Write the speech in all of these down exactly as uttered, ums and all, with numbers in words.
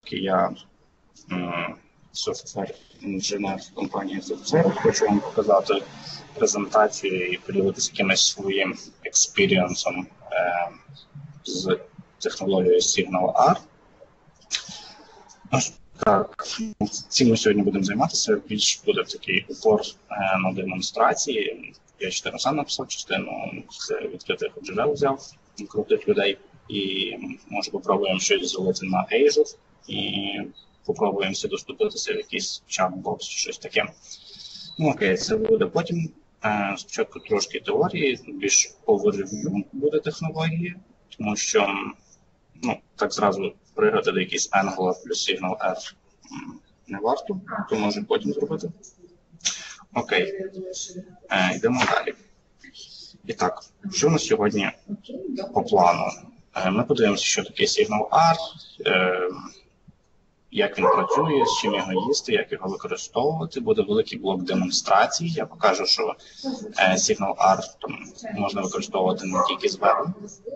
Я софтвер-інженер компанії SignalR. Хочу вам показати презентацію і поділитися якимось своїм експірієнсом е, з технологією SignalR. Так, цим ми сьогодні будемо займатися. Більш буде такий упор е, на демонстрації. Я частину сам написав, частину з відкритих джерел взяв крутих людей. І може попробуємо щось зробити на Azure і попробуємо всі доступитися в якийсь чат-бокс чи щось таке. Ну окей, це буде потім. Е, спочатку трошки теорії, більш overview буде технології, тому що ну, так зразу пригати до якийсь Angular плюс SignalR не варто, то можемо потім зробити. Окей, е, йдемо далі. І так, що у нас сьогодні по плану? Е, ми подивимося, що таке SignalR, е, як він працює, з чим його їсти, як його використовувати. Буде великий блок демонстрацій. Я покажу, що е, SignalR там, можна використовувати не тільки з вебу.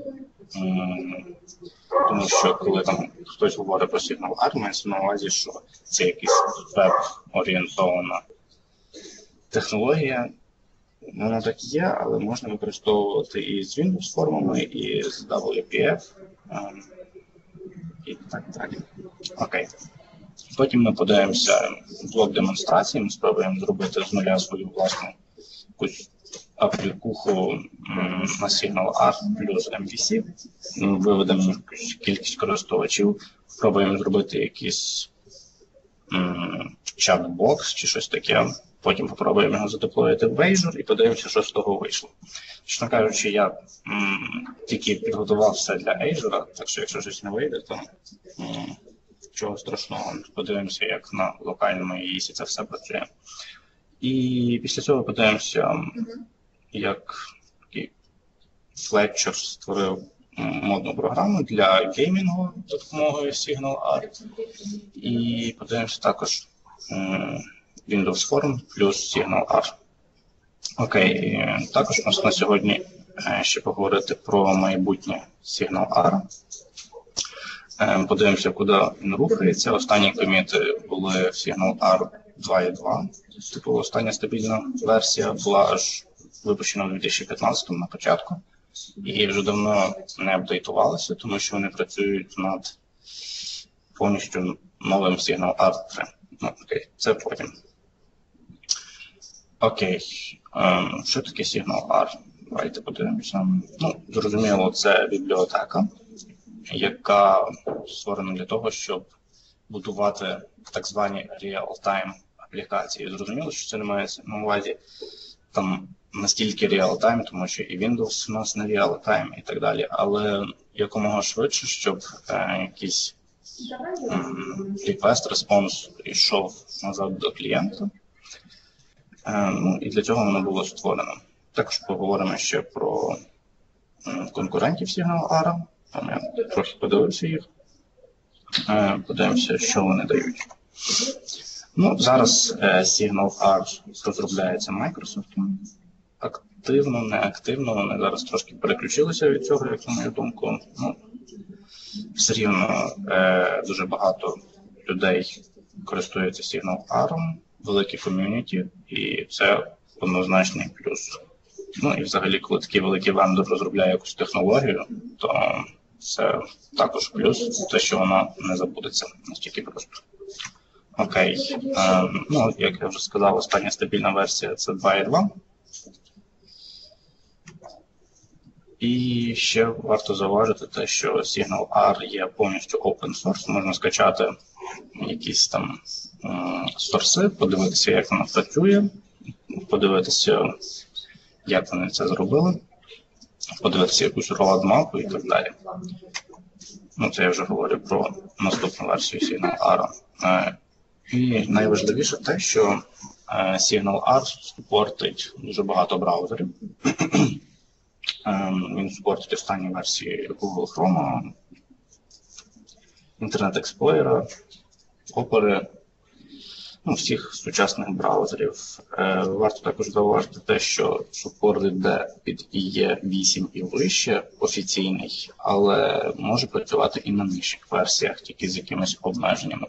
Тому що коли там хтось говорить про SignalR, мається на увазі, що це якась веб-орієнтована технологія. Воно так є, але можна використовувати і з Windows формами, і з дабл ю пі еф, ем, і так далі. Окей. Потім ми подивимося блок демонстрації, ми спробуємо зробити з нуля свою власну якусь аплікуху м, на SignalR плюс ем ві сі, виведемо якусь кількість користувачів, спробуємо зробити якийсь м, чат-бокс чи щось таке. Потім попробуємо його задеплоїти в Azure і подивимося, що з того вийшло. Чесно кажучи, я м, тільки підготував все для Azure, так що якщо щось не вийде, то м, чого страшного. Подивимося, як на локальному ІСі це все працює. І після цього подивимося, як такий Fletcher створив модну програму для геймінгу за допомогою SignalR. І подивимося також м, Windows Form плюс SignalR. Окей, також у нас на сьогодні ще поговорити про майбутнє SignalR. Подивимося, куди він рухається. Останні коміти були в SignalR два і два. Типу, остання стабільна версія була аж випущена в дві тисячі п'ятнадцятому на початку. І вже давно не апдейтувалися, тому що вони працюють над повністю новим SignalR три. Ну, окей, це потім. Окей, ем, що таке SignalR? Давайте подивимося. Ну, зрозуміло, це бібліотека, яка створена для того, щоб будувати так звані real-time аплікації. Зрозуміло, що це не має на увазі там настільки real-time, тому що і Windows у нас не real-time і так далі, але якомога швидше, щоб е, якийсь ем, request-response йшов назад до клієнта. Е, ну, і для цього воно було створено. Також поговоримо ще про е, конкурентів SignalR. Там я трохи подивився їх. Е, подивимося, що вони дають. Ну, зараз е, SignalR розробляється Microsoft. Активно, неактивно. Вони зараз трошки переключилися від цього, як на мою думку. Ну, все рівно е, дуже багато людей користуються SignalR, велике ком'юніті, і це однозначний плюс. Ну і взагалі, коли такий великий вендор розробляє якусь технологію, то це також плюс, те, що вона не забудеться настільки просто. Окей, е, ну, як я вже сказав, остання стабільна версія – це два і два. І ще варто зауважити те, що SignalR є повністю open source, можна скачати якісь там е, сорси, подивитися, як вона працює, подивитися, як вони це зробили, подивитися якусь roadmap і так далі. Ну, це я вже говорю про наступну версію SignalR. Е, і найважливіше те, що е, SignalR супортить дуже багато браузерів. Він супортить останні версії Google Chrome, Internet Explorer, Opera, ну, всіх сучасних браузерів. Е, варто також зауважити те, що супорт йде під і є вісім і вище офіційний, але може працювати і на нижчих версіях, тільки з якимись обмеженнями.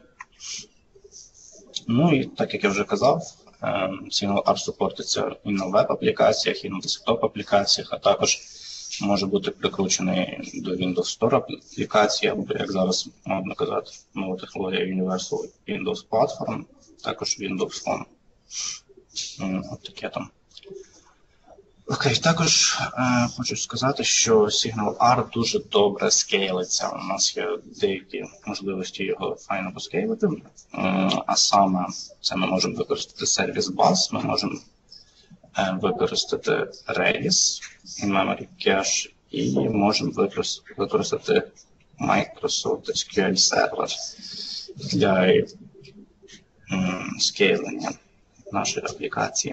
Ну і так як я вже казав, SignalR супортиться і на веб-аплікаціях, і на десктоп-аплікаціях, а також може бути прикручений до Windows Store аплікації, або, як зараз можна казати, нова технологія Universal Windows Platform, також Windows Phone. От таке там. Окей, також е, хочу сказати, що SignalR дуже добре скейлиться. У нас є деякі можливості його файно поскейлити, е, а саме це ми можемо використати сервіс бас, ми можемо е, використати Redis, in-memory cache, і можемо використати Microsoft ес кью ель Server для е, скейлення нашої аплікації.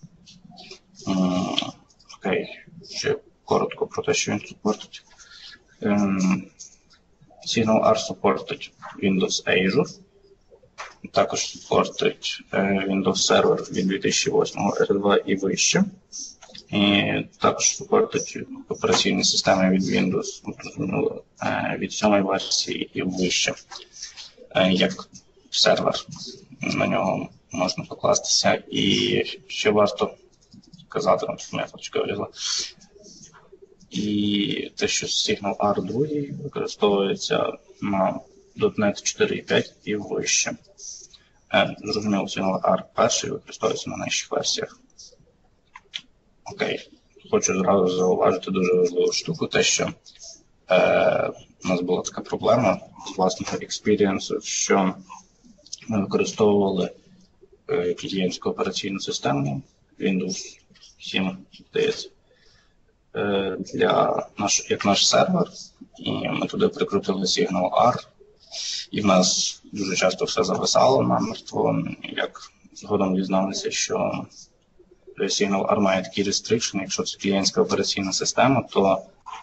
Окей, ще коротко про те, що він супортить. SignalR супортить Windows Azure, також супортить Windows Server від дві тисячі восьмого ар два і вище, і також супортить операційні системи від Windows від сьомої версії і вище, як сервер. На нього можна покластися. І ще варто казати, що моя фоточка вилізла. І те, що SignalR два використовується на .NET чотири і п'ять і вище. Зрозуміло, SignalR один використовується на найнижчих версіях. Окей. Хочу зразу зауважити дуже важливу штуку, те, що е, у нас була така проблема з власного експірієнсу, що ми використовували е, клієнтську операційну систему Windows сім, здається, е, для наш, як наш сервер, і ми туди прикрутили SignalR, і в нас дуже часто все зависало намертво, як згодом дізналися, що SignalR має такі restriction, якщо це клієнтська операційна система, то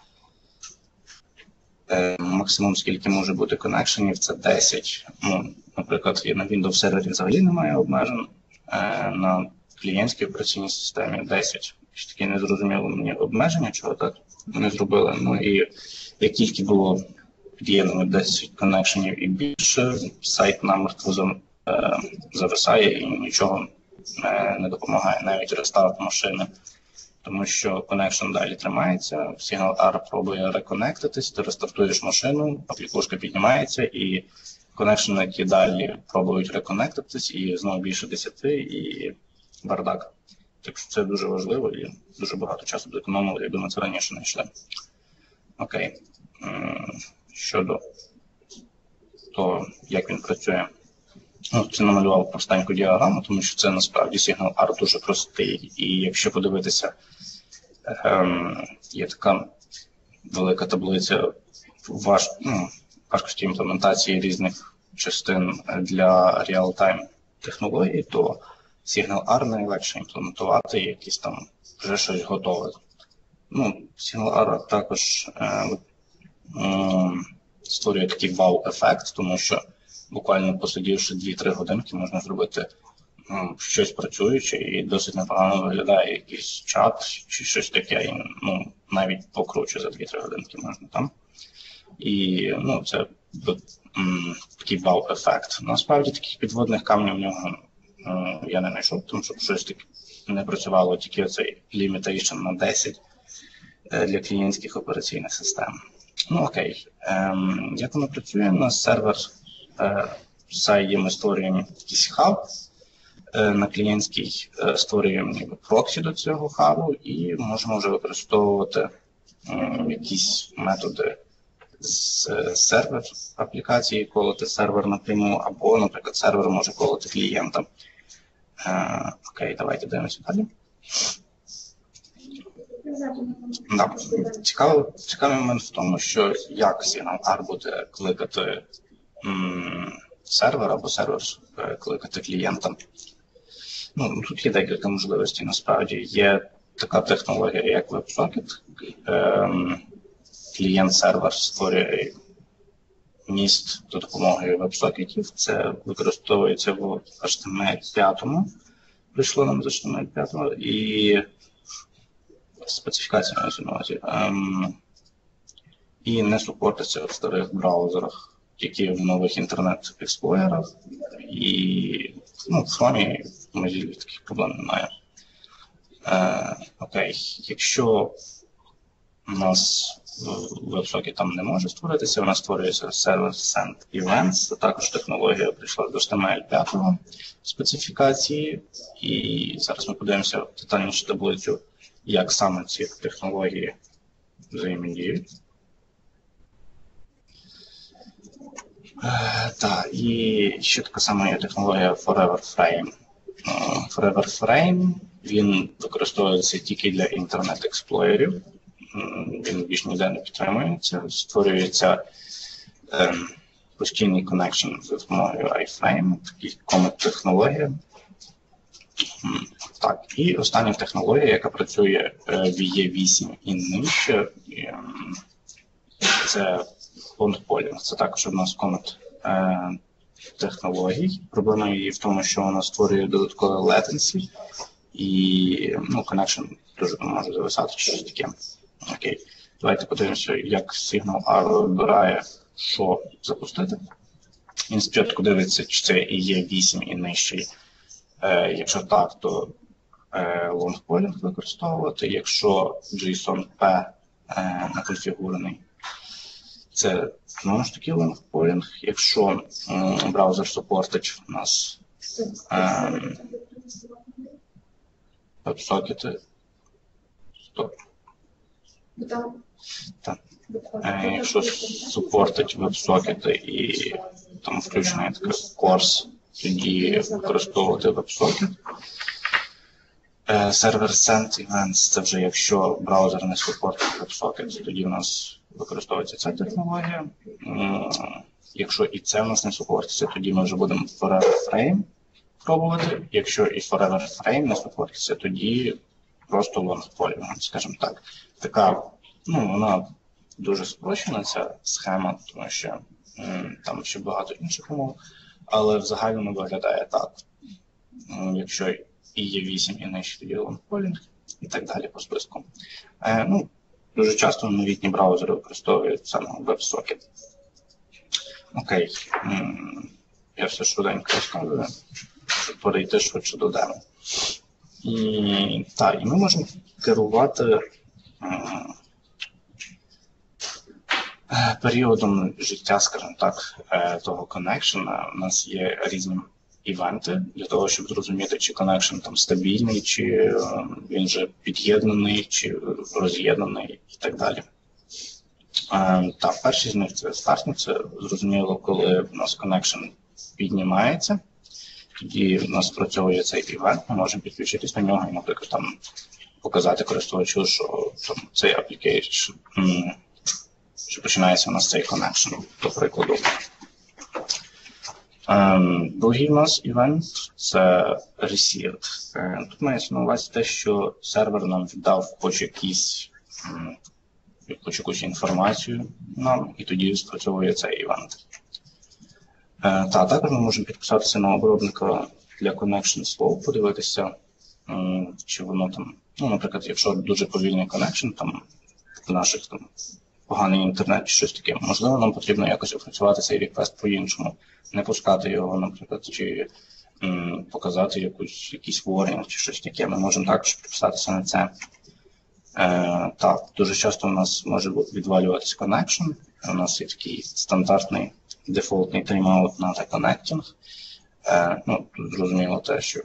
е, максимум, скільки може бути коннекшенів, це десять. Ну, наприклад, на Windows сервері взагалі немає обмежень, е, на клієнтській операційній системі десять. Таке незрозуміло мені обмеження, чого так не зробили. Ну і як тільки було під'єднано десять коннекшенів і більше, сайт намертво е, зависає і нічого не допомагає, навіть рестарт машини, тому що коннекшн далі тримається, SignalR пробує реконектитись, ти рестартуєш машину, аплікушка піднімається, і коннекшники далі пробують реконектитись, і знову більше десяти, і бардак. Так що це дуже важливо і дуже багато часу зекономили, якби ми це раніше не йшли. Окей. Щодо того, як він працює. Ну, це намалював простеньку діаграму, тому що це насправді SignalR дуже простий. І якщо подивитися, ем, є така велика таблиця важ, ну, важкості імплементації різних частин для реал-тайм технологій, то SignalR найлегше імплементувати якісь там вже щось готове. Ну, SignalR також е, е, створює такий вау-ефект, тому що буквально посидівши дві-три годинки, можна зробити ну, щось працююче і досить непогано виглядає якийсь чат чи щось таке, і, ну, навіть покруче за дві-три годинки можна там. І ну, це м, такий вау-ефект. Насправді таких підводних камнів в нього м, я не знайшов, тому що щось таке не працювало, тільки оцей limitation на десять для клієнтських операційних систем. Ну окей, ем, як воно працює? На сервер сайті ми створюємо якийсь хаб, на клієнтській створюємо ніби проксі до цього хабу і можемо вже використовувати якісь методи з сервер аплікації, колоти сервер напряму, або, наприклад, сервер може колоти клієнта. Окей, давайте дивимося далі. Да. Цікавий, цікавий момент в тому, що як SignalR буде кликати сервер або сервер кликати клієнта. Ну, тут є декілька можливостей, насправді. Є така технологія, як WebSocket. Ем, клієнт-сервер створює міст за допомогою веб-сокетів. Це використовується в ейч ті ем ель п'ять. Прийшло нам з ейч ті ем ель п'ять і специфікація на увазі. Ем, і не супортиться в старих браузерах, тільки в нових інтернет-експлорерах. І ну, в Chrome в Mozilla таких проблем немає. Е, окей, якщо у нас WebSocket там не може створитися, вона створюється Server Send Events. Це також технологія прийшла до ейч ті ем ель п'ять специфікації. І зараз ми подивимося в детальнішу таблицю, як саме ці технології взаємодіють. Е, так, і ще така сама є технологія Forever Frame. Forever Frame, він використовується тільки для інтернет-експлорерів. Він більш ніде не підтримується. Створюється е, постійний коннекшн за допомогою iFrame, такий комет-технологія. Так, і остання технологія, яка працює в і е вісім і нижче, це лонгполінг. Це також одна з комет е, технологій. Проблема її в тому, що вона створює додаткове latency і ну, connection дуже може зависати чи щось таке. Окей. Давайте подивимося, як SignalR вибирає, що запустити. Він спочатку дивиться, чи це і є вісім і нижчий. Е, якщо так, то е, longpolling використовувати. Якщо JSON-P е, наконфігурений, це знову ж таки longpolling. Якщо е, браузер супортить у нас е, веб-сокети, стоп. Так. Е, якщо супортить веб-сокети і там включений такий курс, тоді використовувати веб-сокет. Server Send Events – це вже якщо браузер не супортить веб-сокет, тоді в нас використовується ця технологія. Якщо і це в нас не супортиться, тоді ми вже будемо Forever Frame пробувати. Якщо і Forever Frame не супортиться, тоді просто longpolling, скажімо так. Така, ну, вона дуже спрощена, ця схема, тому що м, там ще багато інших умов. Але в загальному виглядає так. Якщо і є вісім і нижче, тоді longpolling і так далі по списку. Е, ну, дуже часто новітні браузери використовують саме WebSocket. Окей. М, я все швиденько розказую, щоб перейти швидше до демо. І, так, і ми можемо керувати м, періодом життя, скажімо так, того коннекшена. У нас є різні івенти для того, щоб зрозуміти, чи коннекшн там стабільний, чи він вже під'єднаний, чи роз'єднаний і так далі. Так, перший з них це стартні, це зрозуміло, коли у нас коннекшн піднімається, тоді у нас спрацьовує цей івент, ми можемо підключитись на нього і, наприклад, там показати користувачу, що там цей application, що починається у нас цей коннекшн, до прикладу. Um, другий у нас івент – це received. Uh, тут мається на увазі те, що сервер нам віддав хоч якісь, um, хоч якусь інформацію нам, і тоді спрацьовує цей івент. Uh, та, також ми можемо підписатися на обробника для connection slow, подивитися, um, чи воно там, ну, наприклад, якщо дуже повільний connection, там, в наших там, поганий інтернет чи щось таке, можливо, нам потрібно якось опрацювати цей реквест по-іншому, не пускати його, наприклад, чи м, показати якусь, якийсь warning чи щось таке. Ми можемо також підписатися на це. Е, так, дуже часто у нас може відвалюватися connection. У нас є такий стандартний дефолтний тайм-аут на reconnecting. Е, ну, тут зрозуміло те, що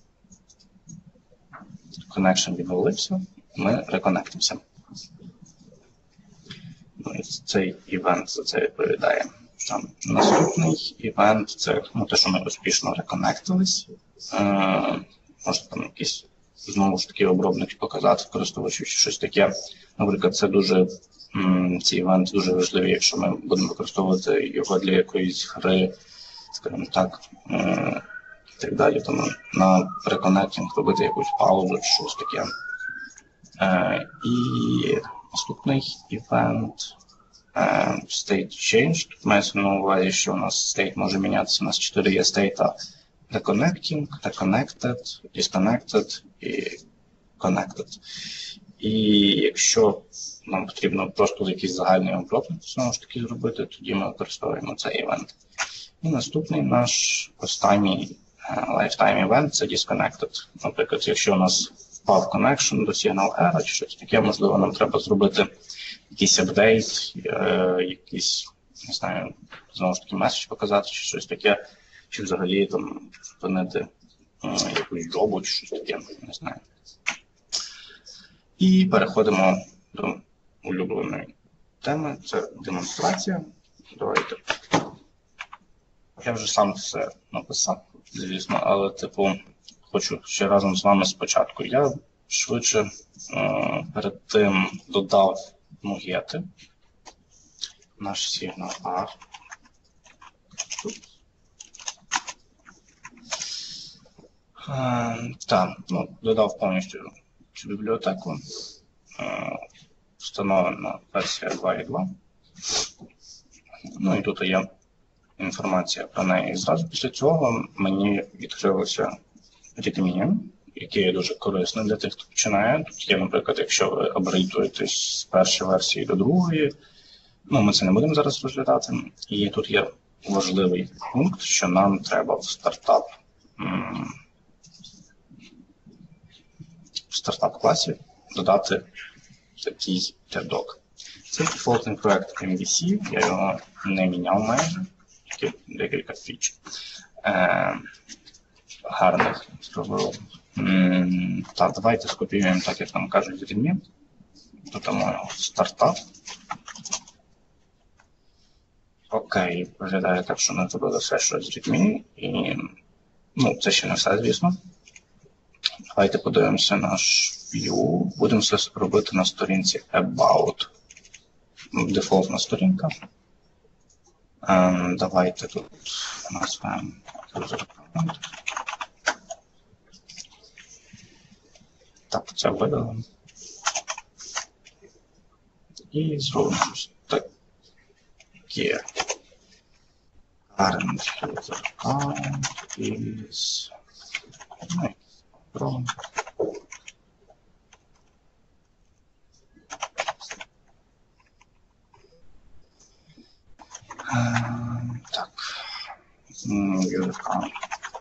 connection відвалився, ми реконектимося. Цей івент за це відповідає. Там наступний івент – це ну, те, що ми успішно реконектились. Е, можна там якийсь, знову ж таки, обробник показати користувачу чи щось таке. Наприклад, це дуже, м, ці івенти дуже важливі, якщо ми будемо використовувати його для якоїсь гри, скажімо так, е, і так далі. Тому на реконектинг робити якусь паузу чи щось таке. Е, і наступний івент State change. Тут мається на увазі, що у нас state може мінятися. У нас чотири є стейта: reconnecting, reconnected, disconnected і connected. І якщо нам потрібно просто якийсь загальний обробник знову ж таки зробити, тоді ми використовуємо цей івент. І наступний наш останній lifetime event – це disconnected. Наприклад, якщо у нас впав connection до SignalR чи щось таке, можливо, нам треба зробити якийсь апдейт, якийсь, не знаю, знову ж таки меседж показати чи щось таке, чи взагалі там зупинити якусь джобу чи щось таке, не знаю. І переходимо до улюбленої теми, це демонстрація. Давайте. Я вже сам все написав, звісно, але, типу, хочу ще разом з вами спочатку. Я швидше е, перед тим додав нугети, наш SignalR. Е, так, ну, додав повністю цю бібліотеку. Е, встановлена версія два точка два. Ну і тут є інформація про неї. І зразу після цього мені відкрилося readme, яке є дуже корисним для тих, хто починає. Тут є, наприклад, якщо ви апгрейдуєтесь з першої версії до другої, ну, ми це не будемо зараз розглядати. І тут є важливий пункт, що нам треба в стартап, в стартап-класі додати такий рядок. Це дефолтний проект ем ві сі, я його не міняв майже, тільки декілька фіч е, гарних зробив. М, так, давайте скопіюємо, так як нам кажуть, з readme. Додамо його в стартап. Окей, виглядає так, що ми зробили все, що з readme. І, ну, це ще не все, звісно. Давайте подивимося наш view. Будемо все робити на сторінці About. Дефолтна сторінка. Ем, давайте тут назвемо user account. Так, це видалимо. І зробимо щось таке. Current user account is... Ну, про... Uh, так. User account.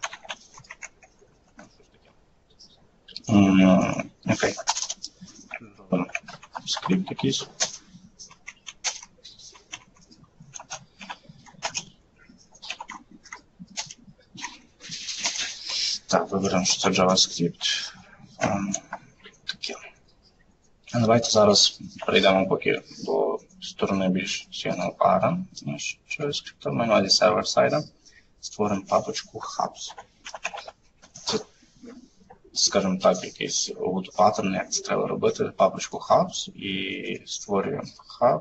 Mm, окей. Зробимо скрипт якийсь. Так, виберемо, що це JavaScript. Um, таке. А давайте зараз перейдемо поки до сторони більш SignalR, ніж JavaScript. Ми на увазі сервер-сайда. Створимо папочку Hubs. Це, скажімо так, якийсь root pattern, як це треба робити. Папочку Hubs і створюємо Hub.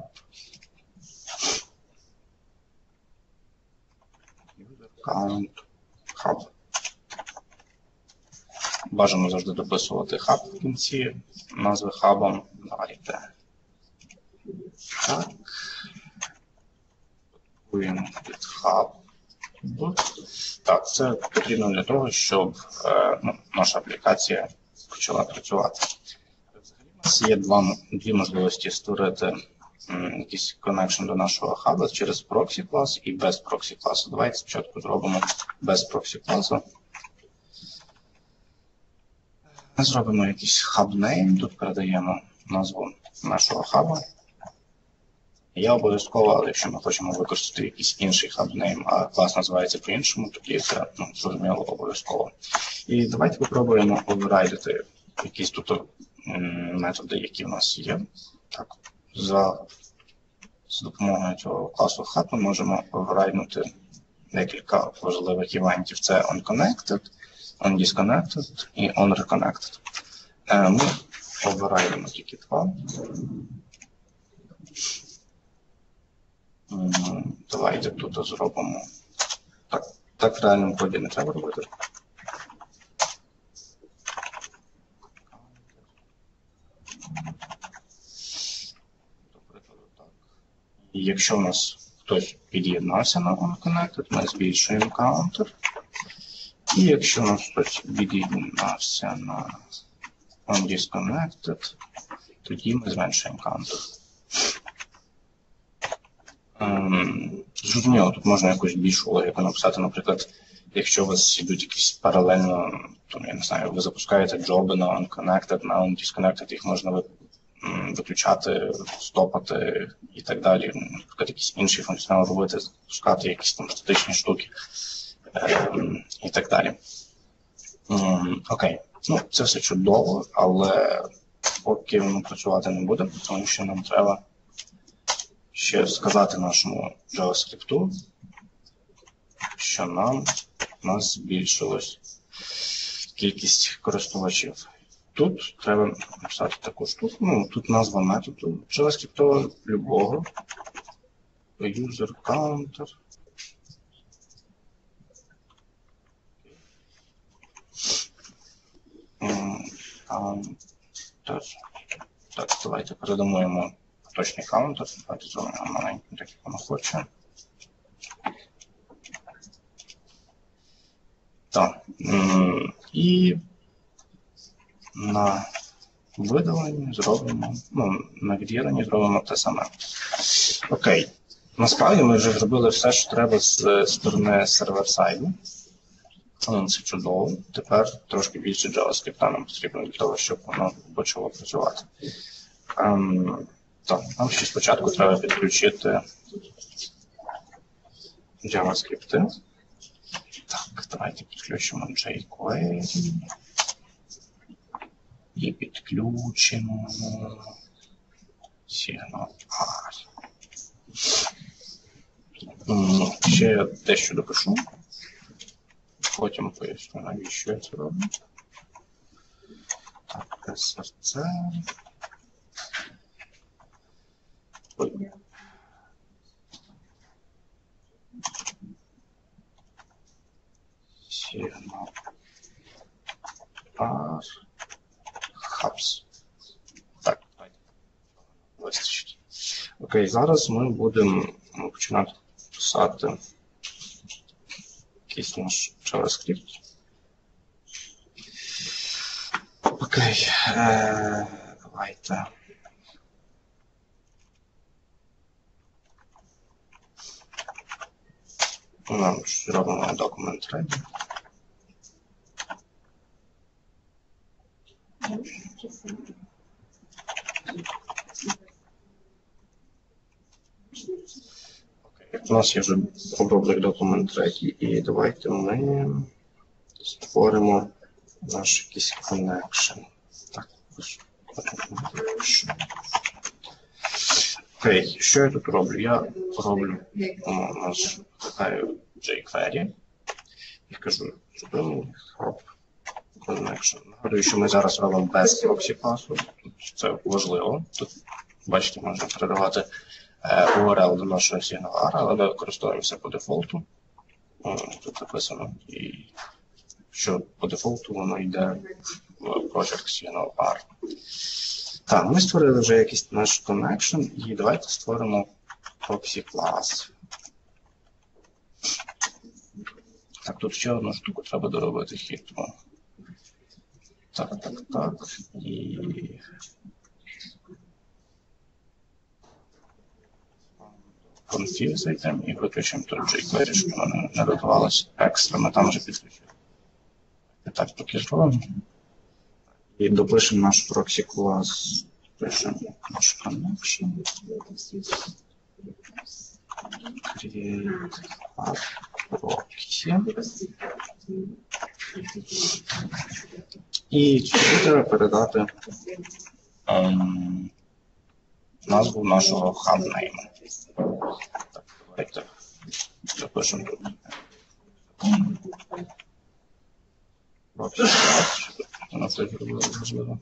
User account Hub. Бажано завжди дописувати хаб в кінці, назви хабом. Давайте. Так. Пакуємо під хаб. Так, це потрібно для того, щоб е, ну, наша аплікація почала працювати. Взагалі у нас є два, дві можливості створити м, якийсь connection до нашого хаба через проксі клас і без проксі класу. Давайте спочатку зробимо без проксі класу. Зробимо якийсь хаб-нейм, тут передаємо назву нашого хаба. Я обов'язково, але якщо ми хочемо використати якийсь інший хаб-нейм, а клас називається по-іншому, тоді це, ну, зрозуміло, обов'язково. І давайте попробуємо оверрайдити якісь тут методи, які в нас є. Так, за, за допомогою цього класу хаб ми можемо оверрайднути декілька важливих івентів. Це onConnected, onDisconnected і onReconnected. Ми оверрайдимо тільки два. Давайте тут зробимо. Так, так в реальному коді не треба робити. І якщо у нас хтось під'єднався на OnConnected, ми збільшуємо counter. І якщо у нас хтось від'єднався на OnDisconnected, тоді ми зменшуємо counter. Ем, зрозуміло, тут можна якусь більшу логіку написати, наприклад, якщо у вас йдуть якісь паралельно, то, я не знаю, ви запускаєте джоби на OnConnected, на OnDisconnected, їх можна виключати, стопати і так далі, наприклад, якийсь інший функціонал робити, запускати якісь там статичні штуки ем, і так далі. Ем, окей, ну це все чудово, але поки воно працювати не буде, тому що нам треба ще сказати нашому JavaScript, що нам у нас збільшилась кількість користувачів. Тут треба написати таку штуку, ну, тут назва методу JavaScript любого, user counter. counter. Так, давайте передамо йому точний каунтер, давайте зробимо маленький, так як воно хоче. Так, і на видаленні зробимо, ну, на від'єднанні зробимо те саме. Окей, насправді ми вже зробили все, що треба з сторони сервер-сайду. Це чудово. Тепер трошки більше JavaScript нам потрібно для того, щоб воно почало працювати. Ем, так, нам ще спочатку треба підключити JavaScript. Так, давайте підключимо jQuery. І підключимо SignalR. Ще я дещо допишу. Потім поясню, навіщо я це роблю. Так, ес ар це. Ой. SignalR. Hubs. Так, давайте. Вистачить. Окей, зараз ми будемо починати писати якийсь наш JavaScript. Окей, е, давайте. Нам зробимо документ ready. У нас є вже оброблений документ ready, і давайте ми створимо наш якийсь connection. Так, окей, що я тут роблю? Я роблю у нас питаю jQuery і кажу, зробимо hub connection. Нагадую, що ми зараз робимо без proxy класу, це важливо. Тут, бачите, можна передавати ю ар ел до нашого SignalR, але ми використовуємося по дефолту. Тут написано, і що по дефолту воно йде в project SignalR. Так, ми створили вже якийсь наш connection, і давайте створимо proxy клас. Так, тут ще одну штуку треба доробити хитру. Так, так, так, і... Config зайдемо і виключимо тут jQuery, щоб воно не додавалося екстра, ми там вже підключили. І так, поки зробимо. І допишемо наш proxy клас, пишемо наш connection. Create proxy. І сюди треба передати um, назву нашого hub-name. Так, давайте запишемо тут. Proxy клас, воно це зробило важливо.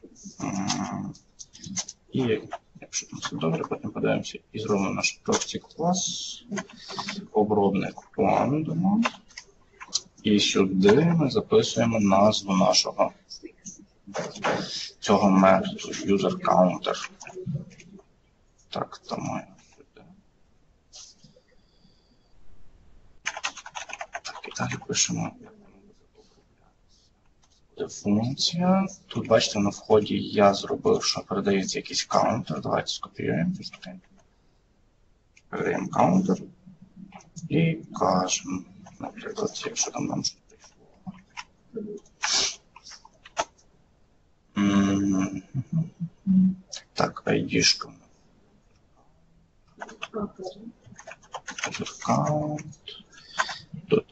І якщо там все добре, потім подивимося і зробимо наш proxy клас, обробник on. І сюди ми записуємо назву нашого цього методу user counter. Так, там маємо сюди. Далі пишемо функція. Тут, бачите, на вході я зробив, що передається якийсь каунтер. Давайте скопіюємо. Передаємо каунтер. І кажемо, наприклад, якщо там нам щось прийшло. Так, айдішка. Аккаунт. Тут.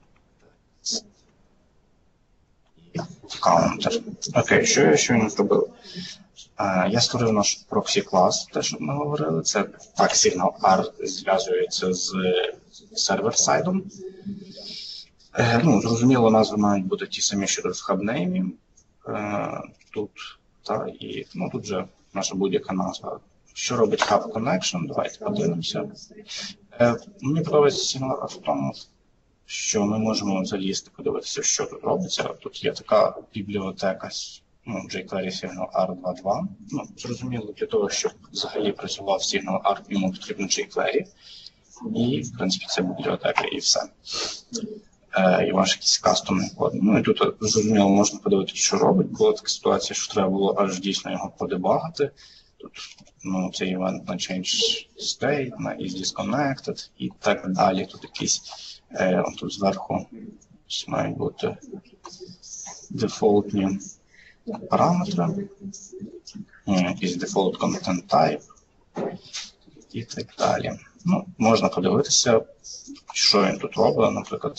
Каунтер. Окей, що я щойно зробив? Я створив наш проксі-клас, те, що ми говорили. Це так, SignalR зв'язується з сервер-сайдом. Ну, зрозуміло, назви мають бути ті самі, що в хабнеймі. Тут, та, і, ну, тут вже наша будь-яка назва. Що робить Hub Connection? Давайте подивимося. Мені подобається SignalR в тому, що ми можемо залізти, подивитися, що тут робиться. Тут є така бібліотека, ну, jQuery SignalR два точка два. Ну, зрозуміло, для того, щоб взагалі працював SignalR, йому потрібно jQuery. І, в принципі, це бібліотека і все. Е, і ваш якийсь кастомний код. Ну, і тут, зрозуміло, можна подивитися, що робить. Була така ситуація, що треба було аж дійсно його подебагати. Тут, ну, цей івент на change state, на is disconnected і так далі. Тут якісь, е, тут зверху мають бути дефолтні параметри, якийсь default content type і так далі. Ну, можна подивитися, що він тут робить, наприклад,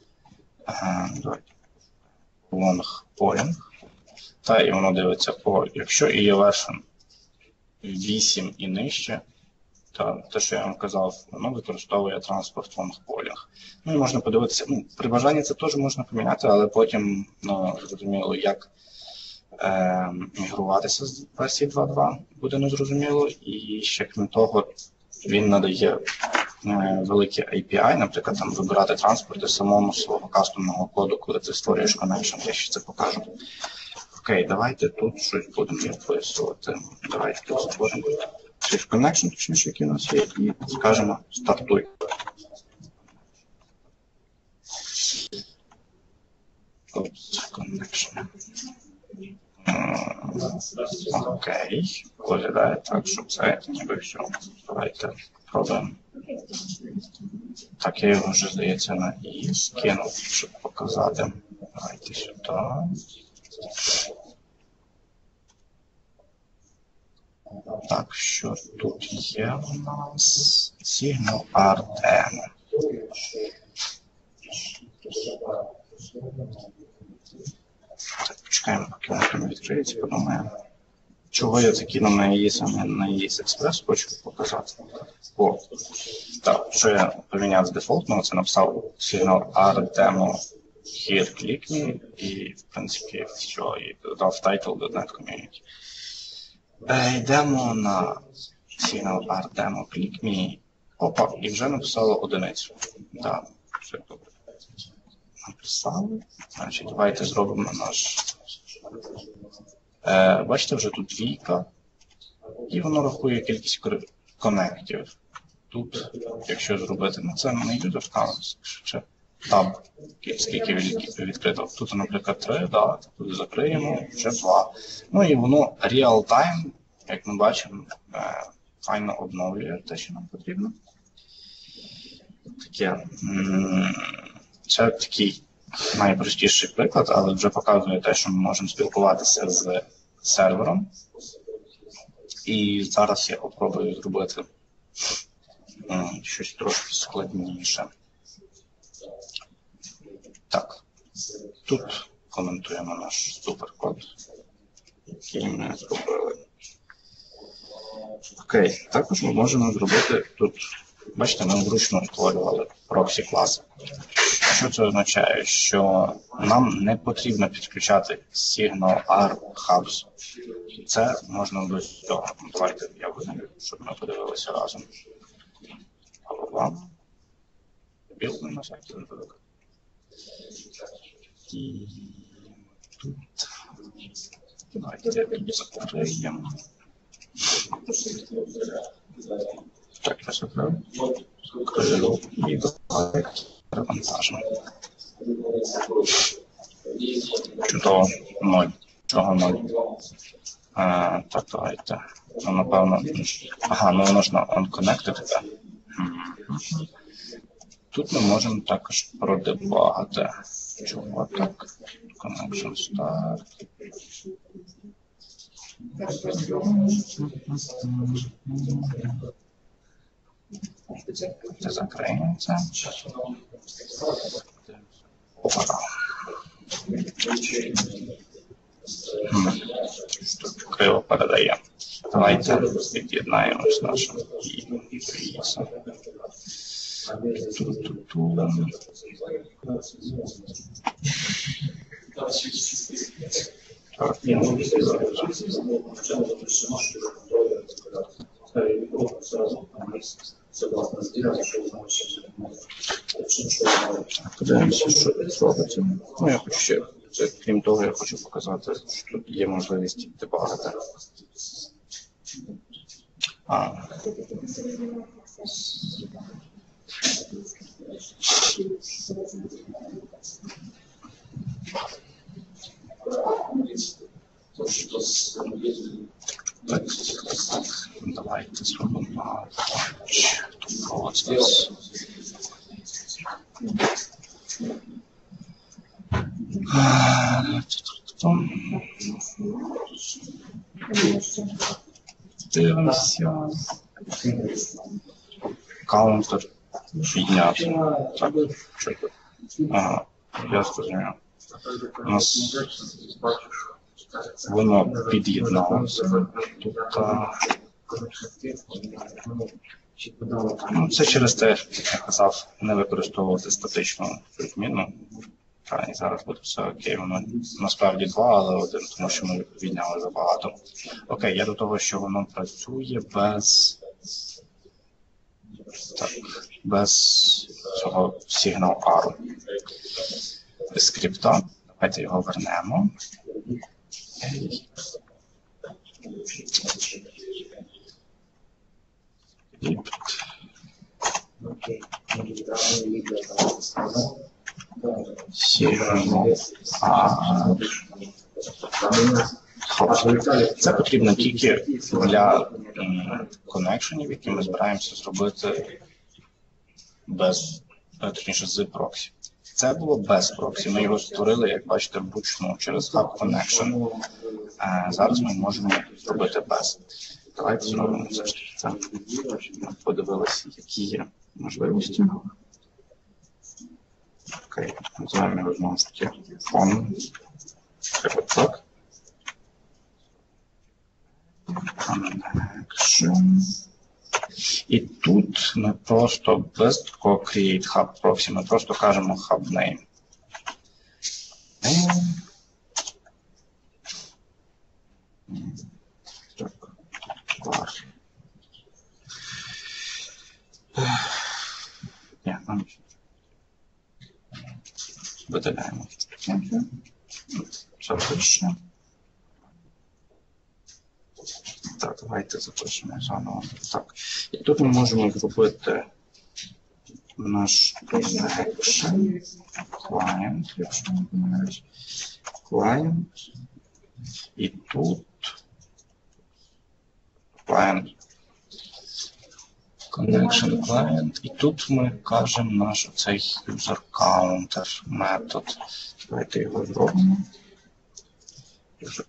long polling, та і воно дивиться по, якщо і є version вісім і нижче, та те, що я вам казав, воно використовує транспорт long polling. Ну і можна подивитися, ну, при бажанні це теж можна поміняти, але потім, ну, зрозуміло, як е, мігруватися з версії два точка два буде незрозуміло, і ще крім того, він надає е, великі ей пі ай, наприклад, там вибирати транспорти самому свого кастомного коду, коли ти створюєш connection, я ще це покажу. Окей, давайте тут щось будемо виписувати. Давайте тут створимо цей connection, точніше, який у нас є, і скажемо стартуй. Connection. Окей, виглядає так, що це ніби все. Давайте пробуємо. Так, я його вже, здається, на і скинув, щоб показати. Давайте сюди. Так, що тут є у нас? SignalR demo. Так, почекаємо, поки воно там відкриється, подумаємо. Чого я закинув на ей ес, а не на ей ес Express, хочу показати. О, так, що я поміняв з дефолтного, це написав SignalR demo here, click me, і, в принципі, все, і додав title .дот нет Community. Йдемо на SignalR demo, click me, опа, і вже написало одиницю. Так, все добре. Написали. Значить, давайте зробимо наш. Е, бачите, вже тут двійка. І воно рахує кількість коннектів. Тут, якщо зробити, ну це не user count, ще таб, скільки відкрито. Тут, наприклад, три, да, тут закриємо, вже два. Ну і воно real-time, як ми бачимо, е, файно обновлює те, що нам потрібно. Таке. Це такий найпростіший приклад, але вже показує те, що ми можемо спілкуватися з сервером. І зараз я спробую зробити щось трошки складніше. Так, тут коментуємо наш суперкод, який ми зробили. Окей, також ми можемо зробити тут, бачите, ми вручну створювали проксі-клас. Що це означає? Що нам не потрібно підключати SignalR Hubs. Це можна без цього. Давайте я визнаю, щоб ми подивилися разом. Голова. Білд на сайті. І тут. Давайте тут закриємо. Так, я закрив. Закрив. І давайте перевантажимо. Чудово, ноль. Чого ноль? А, так, давайте. Ну, напевно. Ага, ну воно ж на unconnected. Тут ми можемо також продебагати. Чого так? Connection start. Це закриємо це. Опа. Криво передає. Давайте від'єднаємось нашим візом. Ту-ту-ту. Так, подивимося, що тут робиться. Ну, я хочу ще, це, крім того, я хочу показати, що тут є можливість дебагати. А. Так, давайте зробимо процес. Дивимося. Каунтер підняти. Так, що тут? Ага, я зрозумів. У нас воно під'єдналося. Тут, ну, це через те, як я казав, не використовувати статичну зміну. І зараз буде все окей. Воно насправді два, але один, тому що ми відняли забагато. Окей, я до того, що воно працює без, так, без цього SignalR скрипта. Давайте його вернемо. Це потрібно тільки для коннекшенів, які ми збираємося зробити без, точніше, з проксі. Це було без проксі. Ми його створили, як бачите, вручну через Hub Connection. Зараз ми можемо зробити без. Давайте зробимо це. Це. Подивилися, які є можливості. Окей, називаємо його знову ж таки фон. Так. Connection. І тут ми просто без такого create hub proxy, ми просто кажемо hub name. Так. Клас. Ні, нам видаляємо. Запишемо. Так, давайте запишемо заново. Так. І тут ми можемо зробити наш connection client, якщо не помиляюсь. Client. І тут client. Connection client. І тут ми кажемо наш оцей user counter метод. Давайте його зробимо. User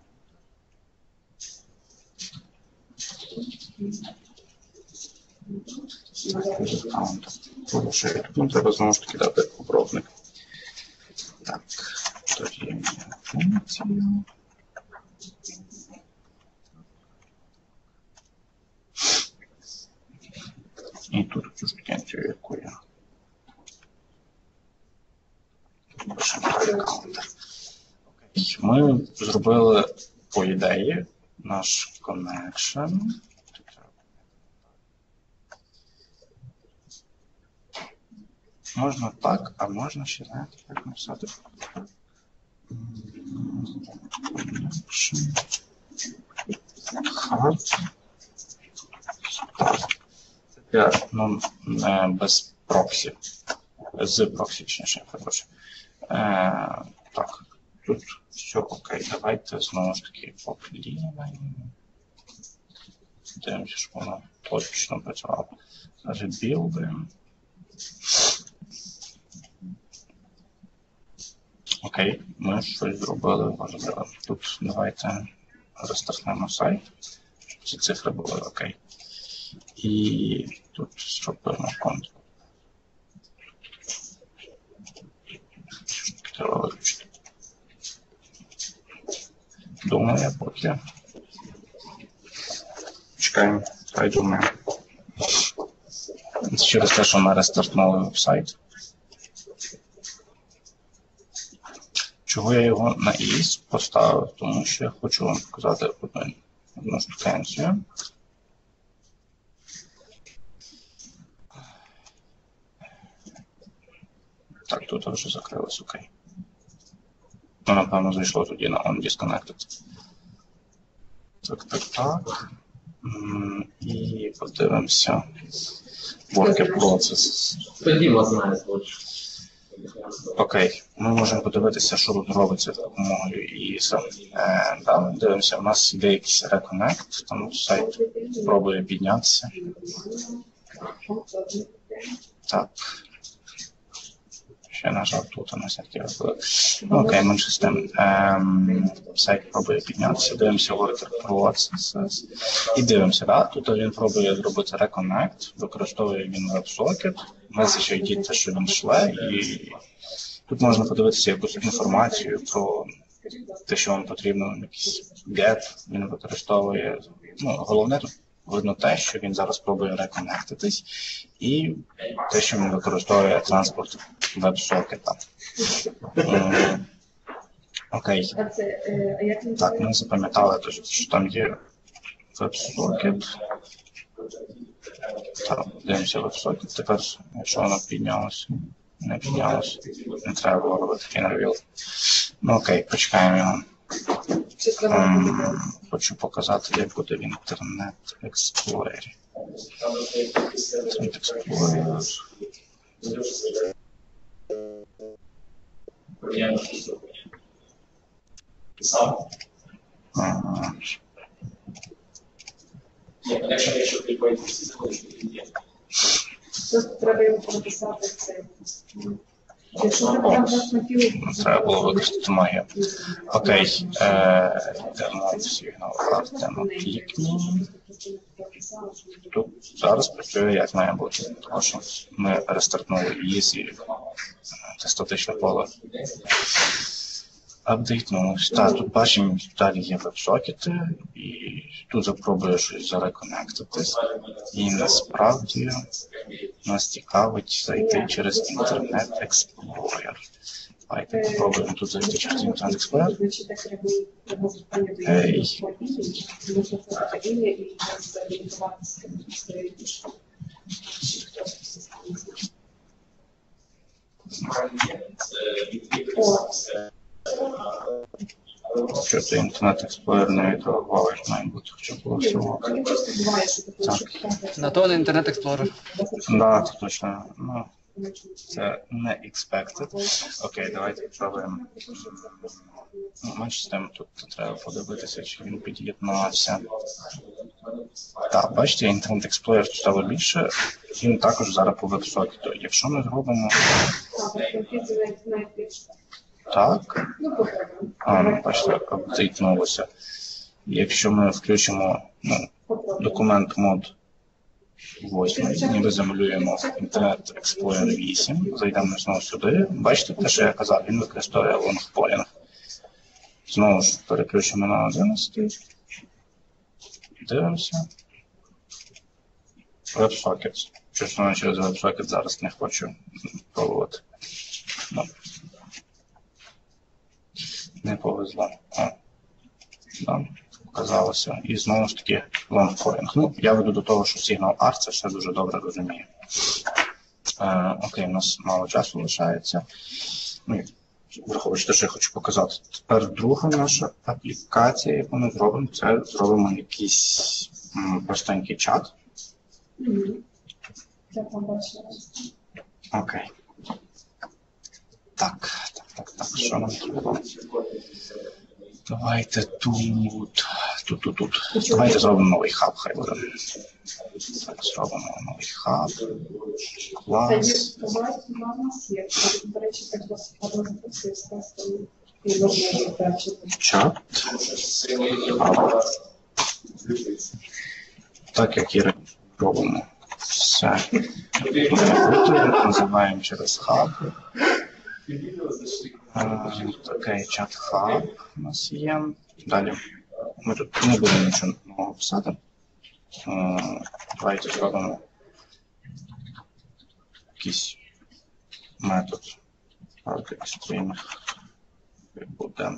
counter. Тут нам треба знову ж таки дати обробник. Так, тоді є функція. І тут цю штукенцію, яку я пишемо counter. Ми зробили, по ідеї, наш connection. Можна так, а можна ще, знаєте, як написати. Так. Це ну, не без проксі. з проксі, точніше, перепрошую. Е, так, тут все окей. Давайте знову ж таки покліємо. Дивимося, щоб воно точно працювало. Ребілдуємо. Окей, ми щось зробили важливе. Тут давайте розтарснемо сайт, щоб ці цифри були окей. І тут зробимо контрол. Треба виключити. Думаю, поки. Чекаємо, хай думає. Через те, що ми рестартнули веб-сайт. Чого я його на ІС поставив? Тому що я хочу вам показати одну, одну штукенцію. Так, тут вже закрилось, окей. Ну, напевно, зайшло тоді на On Disconnected. Так, так, так. І подивимося. Work Process. Тоді вас знає. Окей, ми можемо подивитися, що тут робиться за допомогою ІС. Е, да, дивимося, у нас є якийсь Reconnect, там сайт спробує піднятися. Так. Ще нажав тут, у нас як робили. Ну, окей, менше з тим. Ем, сайт пробує піднятися, дивимося Worker Process. І дивимося, да? Тут він пробує зробити Reconnect, використовує він WebSocket, message ай ді те, що він шле, і тут можна подивитися якусь інформацію про те, що вам потрібно, якийсь get, він використовує. Ну, головне тут видно те, що він зараз пробує реконектитись, і те, що він використовує транспорт веб-сокета. Окей. Так, ми запам'ятали, що там є веб-сокет. Так, дивимося веб-сокет. Тепер, якщо воно піднялося, не піднялося, не треба було робити фінервіл. Ну окей, почекаємо його. Um, хочу показати, як буде в Internet Explorer. Internet Explorer. Ага. Просто треба його прописати в цей. Треба було використати магію. Окей. Йдемо в SignalR, йдемо клікні. Тут зараз працює як має бути, тому що ми рестартнули ІС і це статичне поле. Апдейтнулося. Так, тут бачимо, далі є веб-сокети, і тут запробує щось зареконектитись. І насправді нас цікавить зайти через Internet Explorer. Давайте спробуємо тут зайти через Internet Explorer. Ей. Що це Internet Explorer не відреагував, як має бути, хоча було всього. На то не Internet Explorer. Да, це точно. Ну, це не expected. Окей, давайте спробуємо. Ну, менше з тим, тут треба подивитися, чи він під'єднався. Так, бачите, Internet Explorer тут стало більше, він також зараз по веб-сокету. Якщо ми зробимо... Так. А, ну, бачите, апдейтнулося. Якщо ми включимо ну, документ мод вісім, ніби замалюємо Internet Explorer вісім, зайдемо знову сюди. Бачите те, що я казав, він використовує лонгполінг. Знову ж переключимо на одинадцятий. Дивимося. WebSocket. Чесно, через WebSocket зараз не хочу пробувати. Ну. Не повезло. О, да, показалося. І знову ж таки лонгполінг. Ну, я веду до того, що SignalR це все дуже добре розуміє. Е, окей, у нас мало часу лишається. Ну, враховуючи те, що я хочу показати. Тепер друга наша аплікація, яку ми зробимо, це зробимо якийсь м, простенький чат. Mm-hmm. Окей. Що нам треба? Давайте тут, тут, тут, тут. Давайте зробимо новий хаб, хай буде. Так, зробимо новий хаб. Клас. Чат. Хаб. Так, як і раніше робимо. Все. Називаємо через хаб. Такий чат хаб у нас є. Далі. Ми тут не будемо нічого нового писати. Давайте зробимо якийсь метод Extreme. Буде.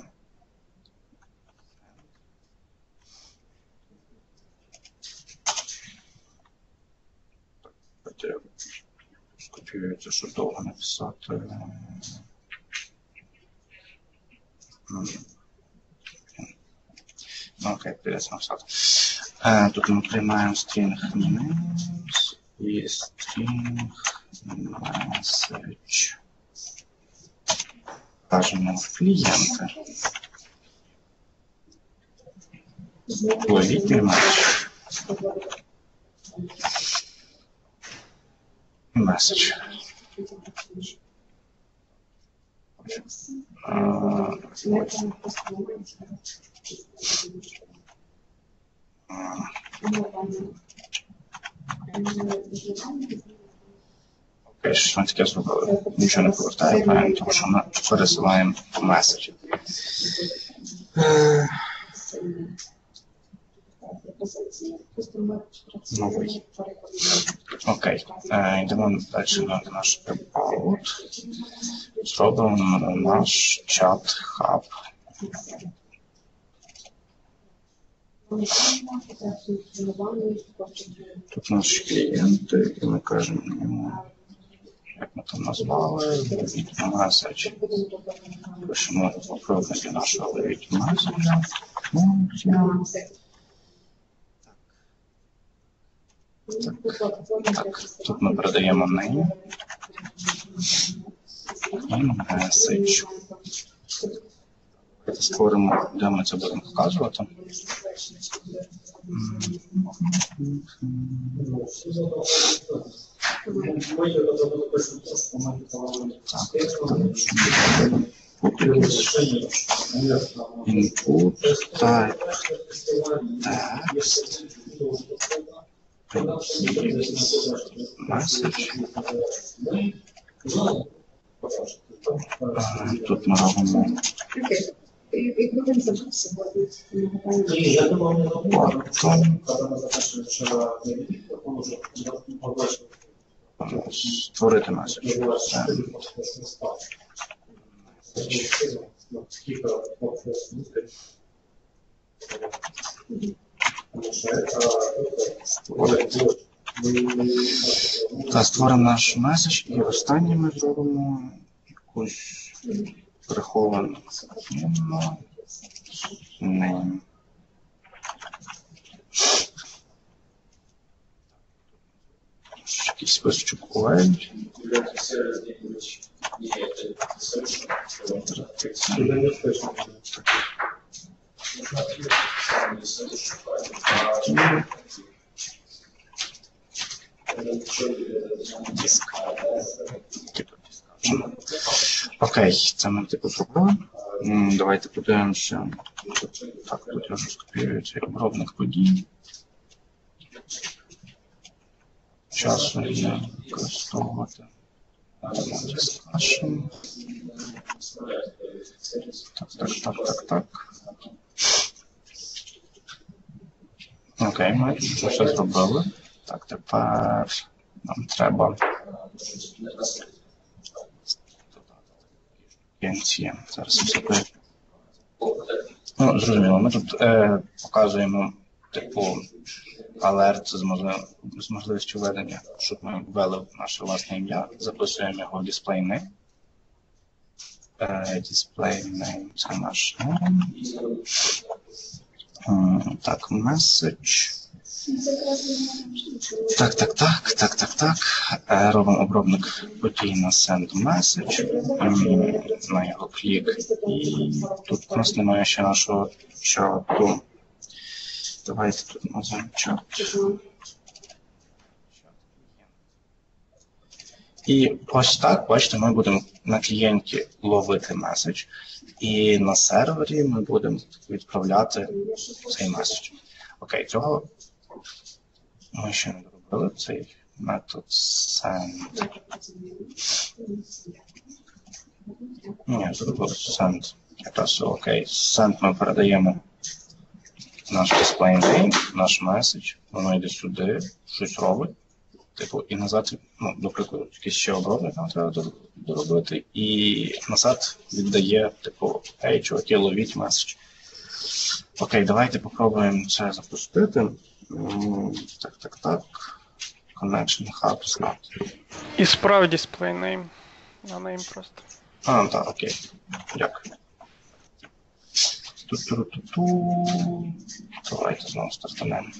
Давайте скопіюється, щоб довго написати. Ну, окей, придеться написати. Е, тут ми приймаємо string names і string message. Кажемо в клієнти. Ловіть меседж. Меседж. Окей, що ми таке зробили? Нічого не повертає, правильно, тому що ми пересилаємо меседжі. Новий. Окей, йдемо далі на наш about. Зробимо наш чат-хаб. Тут наші клієнти, і ми кажемо йому, як ми там назвали, ловіть меседж. Пишемо попробуйте нашого ловіть меседжа. Так, так, тут ми передаємо name і message. Давайте створимо, де ми це будемо показувати. Input, type, text. Message. Тут ми робимо потім створити меседж. Та створимо наш меседж і останнє ми зробимо якусь приховану name. Якийсь списочок увель. Окей, це ми типу зробили. Давайте подивимося. Так, тут я вже скопіюється обробник подій. Часу є використовувати. Discussion. Так, так, так, так, так. Окей, ми це все зробили. Так, тепер нам треба кінці. Зараз все поясню. Ну, зрозуміло, ми тут е, показуємо типу алерт з, можлив... з можливістю введення, щоб ми ввели наше власне ім'я, записуємо його в display name. Е, display name – це наш name. Так, message. Так, так, так, так, так, так. Е, Робимо обробник подій на send message, ем, на його клік. І тут у нас немає ще нашого чату. Давайте тут назвемо чат. І ось так, бачите, ми будемо на клієнті ловити меседж, і на сервері ми будемо відправляти цей меседж. Окей, цього ми ще не доробили, цей метод send. Ні, зробили send. Якраз все окей. Send ми передаємо наш display name, наш меседж, воно йде сюди, щось робить. Типу, і назад, ну, до прикладу, якийсь ще обробник нам треба доробити, і назад віддає, типу, ей, чуваки, ловіть меседж. Окей, давайте попробуємо це запустити. Так, так, так. Connection hub slot. І справді display name. На name просто. А, так, окей. Дякую. Ту-ту-ту-ту. Давайте знову стартанемо.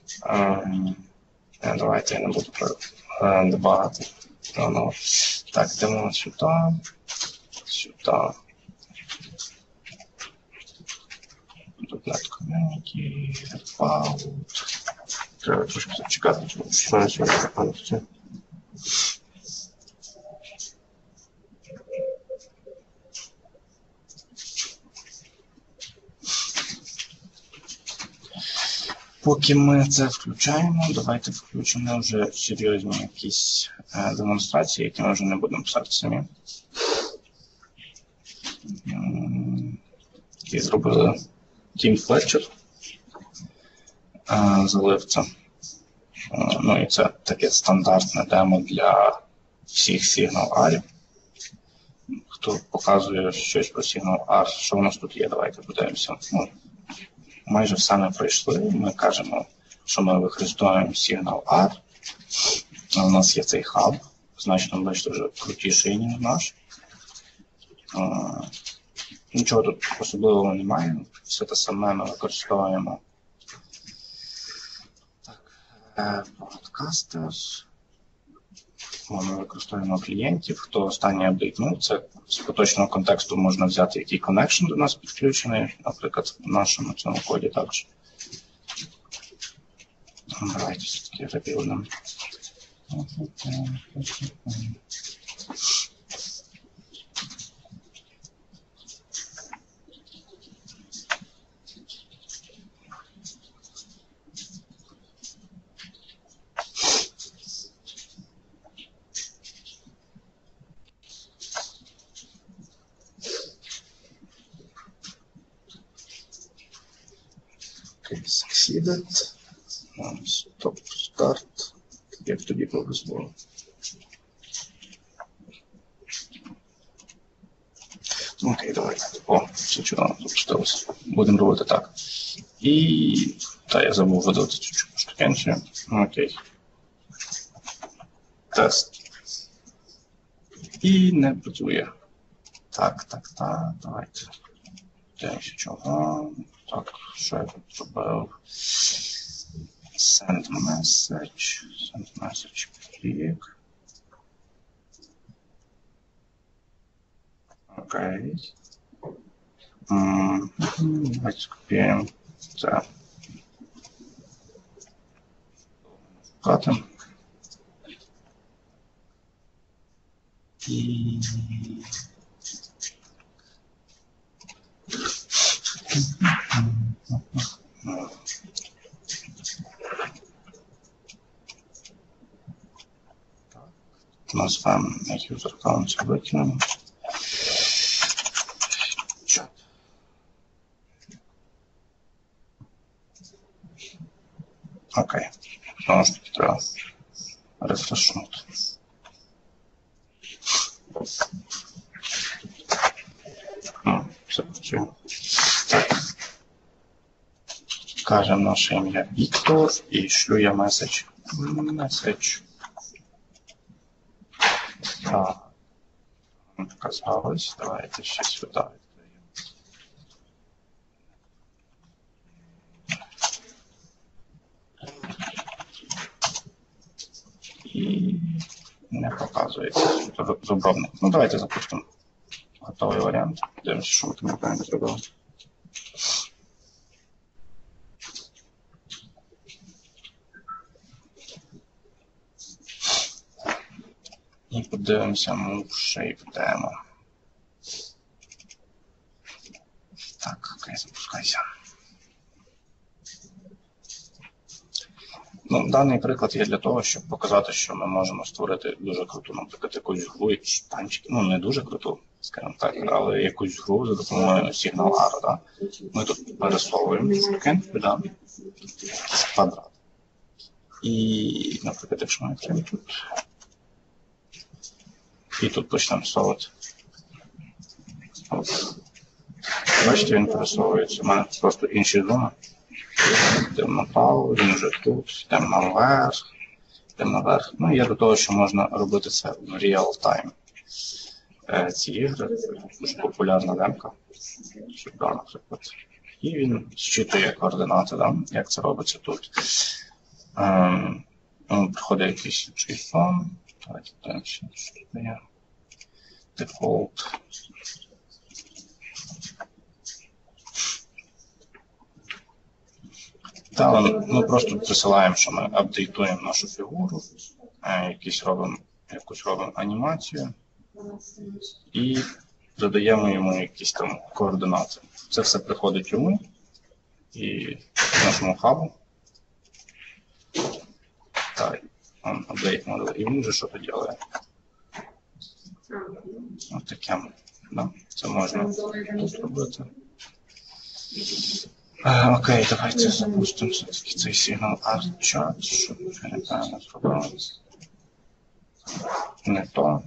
Давайте я не буду дебагати. Ну, так, йдемо сюди, сюди. Тут net community, about. Треба трошки зачекати, що мене сьогодні запам'ятати. Поки ми це включаємо, давайте включимо вже серйозні якісь е, демонстрації, які ми вже не будемо писати самі. Які зробили Team Fletcher. Е, залив це. Е, ну і це таке стандартне демо для всіх SignalR. Хто показує щось про SignalR, що у нас тут є, давайте подивимося. Ну, майже все ми пройшли. Ми кажемо, що ми використовуємо SignalR. У нас є цей хаб, значно, бачите, вже крутіший, ніж наш. Нічого тут особливого немає. Все те саме ми використовуємо. Так, подкастер. Ми використовуємо клієнтів. Хто останній апдейтнув, це з поточного контексту можна взяти, який коннекшн до нас підключений, наприклад, в нашому цьому коді також. Давайте все-таки ребілдемо. Succeeded. Stop start. Як тобі повезло. Окей, давай. О, все чудово запустилося. Будемо робити так. І... Та, я забув видати цю штукенцію. Окей. Тест. І не працює. Так, так, так, давайте. Дивимося чого. Так, що я тут зробив? Send message. Send message. Клік. Окей. Давайте скопіюємо це. Шукати. І... Назвемо user account, викинемо. Чат. Окей. Знову ж таки треба рефрешнути. Все працює. Так. Кажемо наше ім'я Віктор і шлю я меседж. Меседж. Так. Показалось. Давайте ще сюди віддаємо. показується з обробник. Ну, давайте запустимо готовий варіант. Дивимося, що ми там правильно зробили. І подивимося Move Shape Demo. Так, окей, запускайся. Ну, даний приклад є для того, щоб показати, що ми можемо створити дуже круту, наприклад, якусь гру, якісь танчики, ну не дуже круту, скажімо так, але якусь гру за допомогою SignalR, да? Ми тут пересовуємо штуки, да? Квадрат. І, наприклад, якщо ми відкриємо тут, і тут почнемо совати. Бачите, він пересовується. У мене просто інші зони. Йдемо направо, він вже тут, йдемо наверх, йдемо наверх. Ну, є до того, що можна робити це в real-time. Ці ігри, дуже популярна демка, сюди, наприклад. І він зчитує координати, да? Як це робиться тут. Ем, приходить якийсь інший фон. Давайте подивимося, що тут є. Default. Та, ми просто присилаємо, що ми апдейтуємо нашу фігуру, якісь робимо, якусь робимо анімацію і додаємо йому якісь там координати. Це все приходить йому і нашому хабу. Так, апдейт модел, і він вже що то робить. Ось таке. Да? Це можна тут робити. А, окей, давайте запустимо все-таки цей SignalR чат, щоб я неправильно зробив. Не то.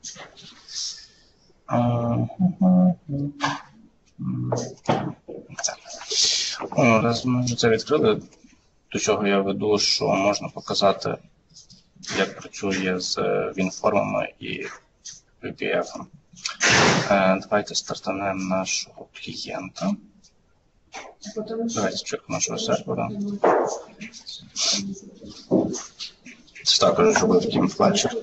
Це. О, раз ми вже це відкрили, до чого я веду, що можна показати, як працює з вінформами і ві пі еф. Давайте стартанемо нашого клієнта. Давайте чек нашого сервера. Це також зробив Team Fletcher.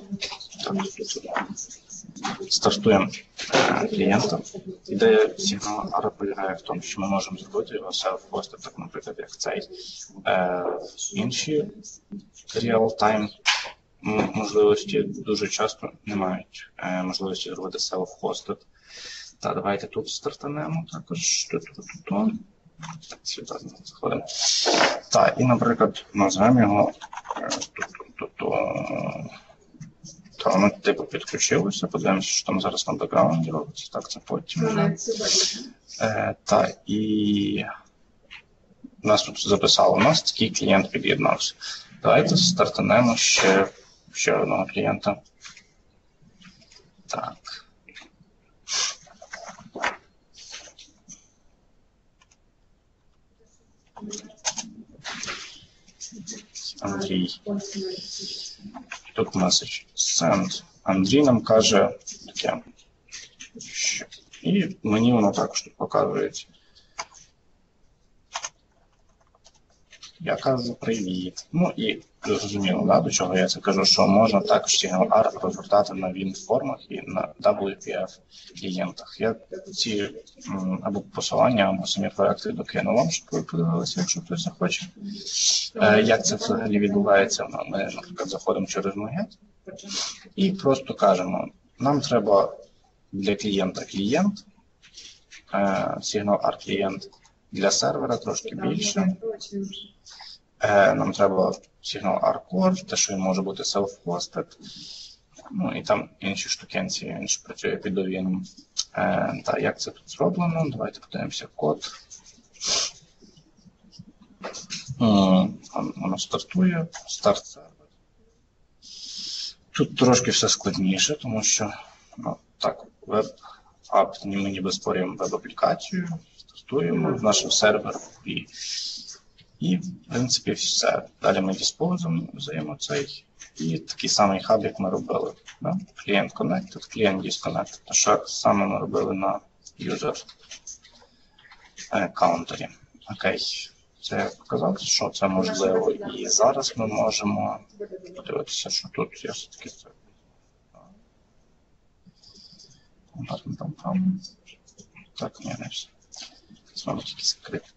Стартуємо клієнта. Ідея SignalR полягає в тому, що ми можемо зробити його self-hosted, так, наприклад, як цей. Інші real-time можливості дуже часто не мають можливості зробити self-hosted. Так, давайте тут стартанемо також. Тут, тут, тут. Сюди заходимо. Так, і, наприклад, назвемо його тут, тут, тут. Так, воно типу підключилося, подивимося, що там зараз на бекграунді робиться. Так, це потім вже. Е, так, і нас тут записало, у нас такий клієнт під'єднався. Давайте стартанемо ще, ще одного клієнта. Так. Андрій. Тут меседж send. Андрій нам каже таке. І мені воно також тут показується. Я кажу привіт. Ну і зрозуміло, да, до чого я це кажу, що можна також SignalR розгортати на WinFormах і на дабл ю пі еф клієнтах. Я ці м, або посилання, або самі проекти докину вам, щоб ви подивилися, якщо хтось захоче. Е, як це взагалі відбувається? Ми, наприклад, заходимо через Магет і просто кажемо, нам треба для клієнта клієнт, е, SignalR клієнт для сервера трошки більше. Е, нам треба SignalR Core, те, що він може бути self-hosted, ну і там інші штукенці, він ж працює під довіном. Е, та, як це тут зроблено? Давайте подивимося код. Воно стартує, старт сервер. Тут трошки все складніше, тому що, ну, так, веб-ап, ми ніби створюємо веб-аплікацію, стартуємо в нашому сервері і І, в принципі, все. Далі ми диспозуємо цей. І такий самий хаб, як ми робили. Да? Клієнт connected, клієнт disconnected. Те, що саме ми робили на user counter. Окей. Це я показав, що це можливо. І зараз ми можемо подивитися, що тут я все-таки це Так, ні, не все. Це мабуть тільки скрипт.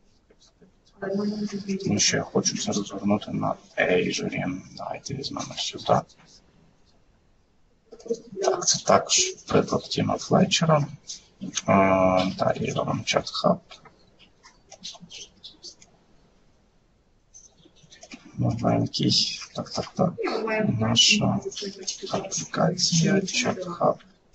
Тому що я хочу це розгорнути на Azure. Давайте візьмемо сюди. Так, це також приклад Тіма Флетчера. Так, і робимо чат-хаб. Новенький. Так, так, так. Наша аплікація, чат-хаб.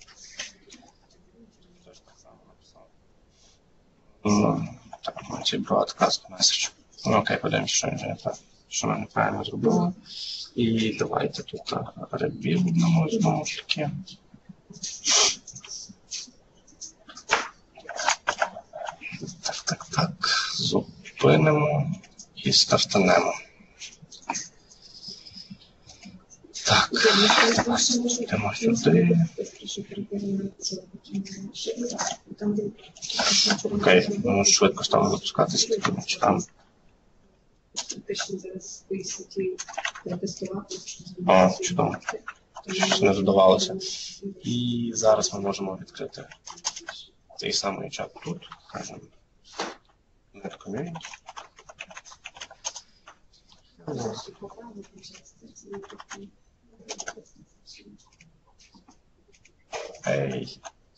Так, broadcast message. Ну, окей, подивимося, що він так. Що ми неправильно зробили. І давайте тут ребілднемо знову ж таки. Так, так, так. Зупинимо і стартанемо. Так, йдемо сюди. Окей, ну швидко стало запускатися, тому що там. О, чудово. Щось не додавалося. І зараз ми можемо відкрити цей самий чат тут. Кажемо net community. Ей.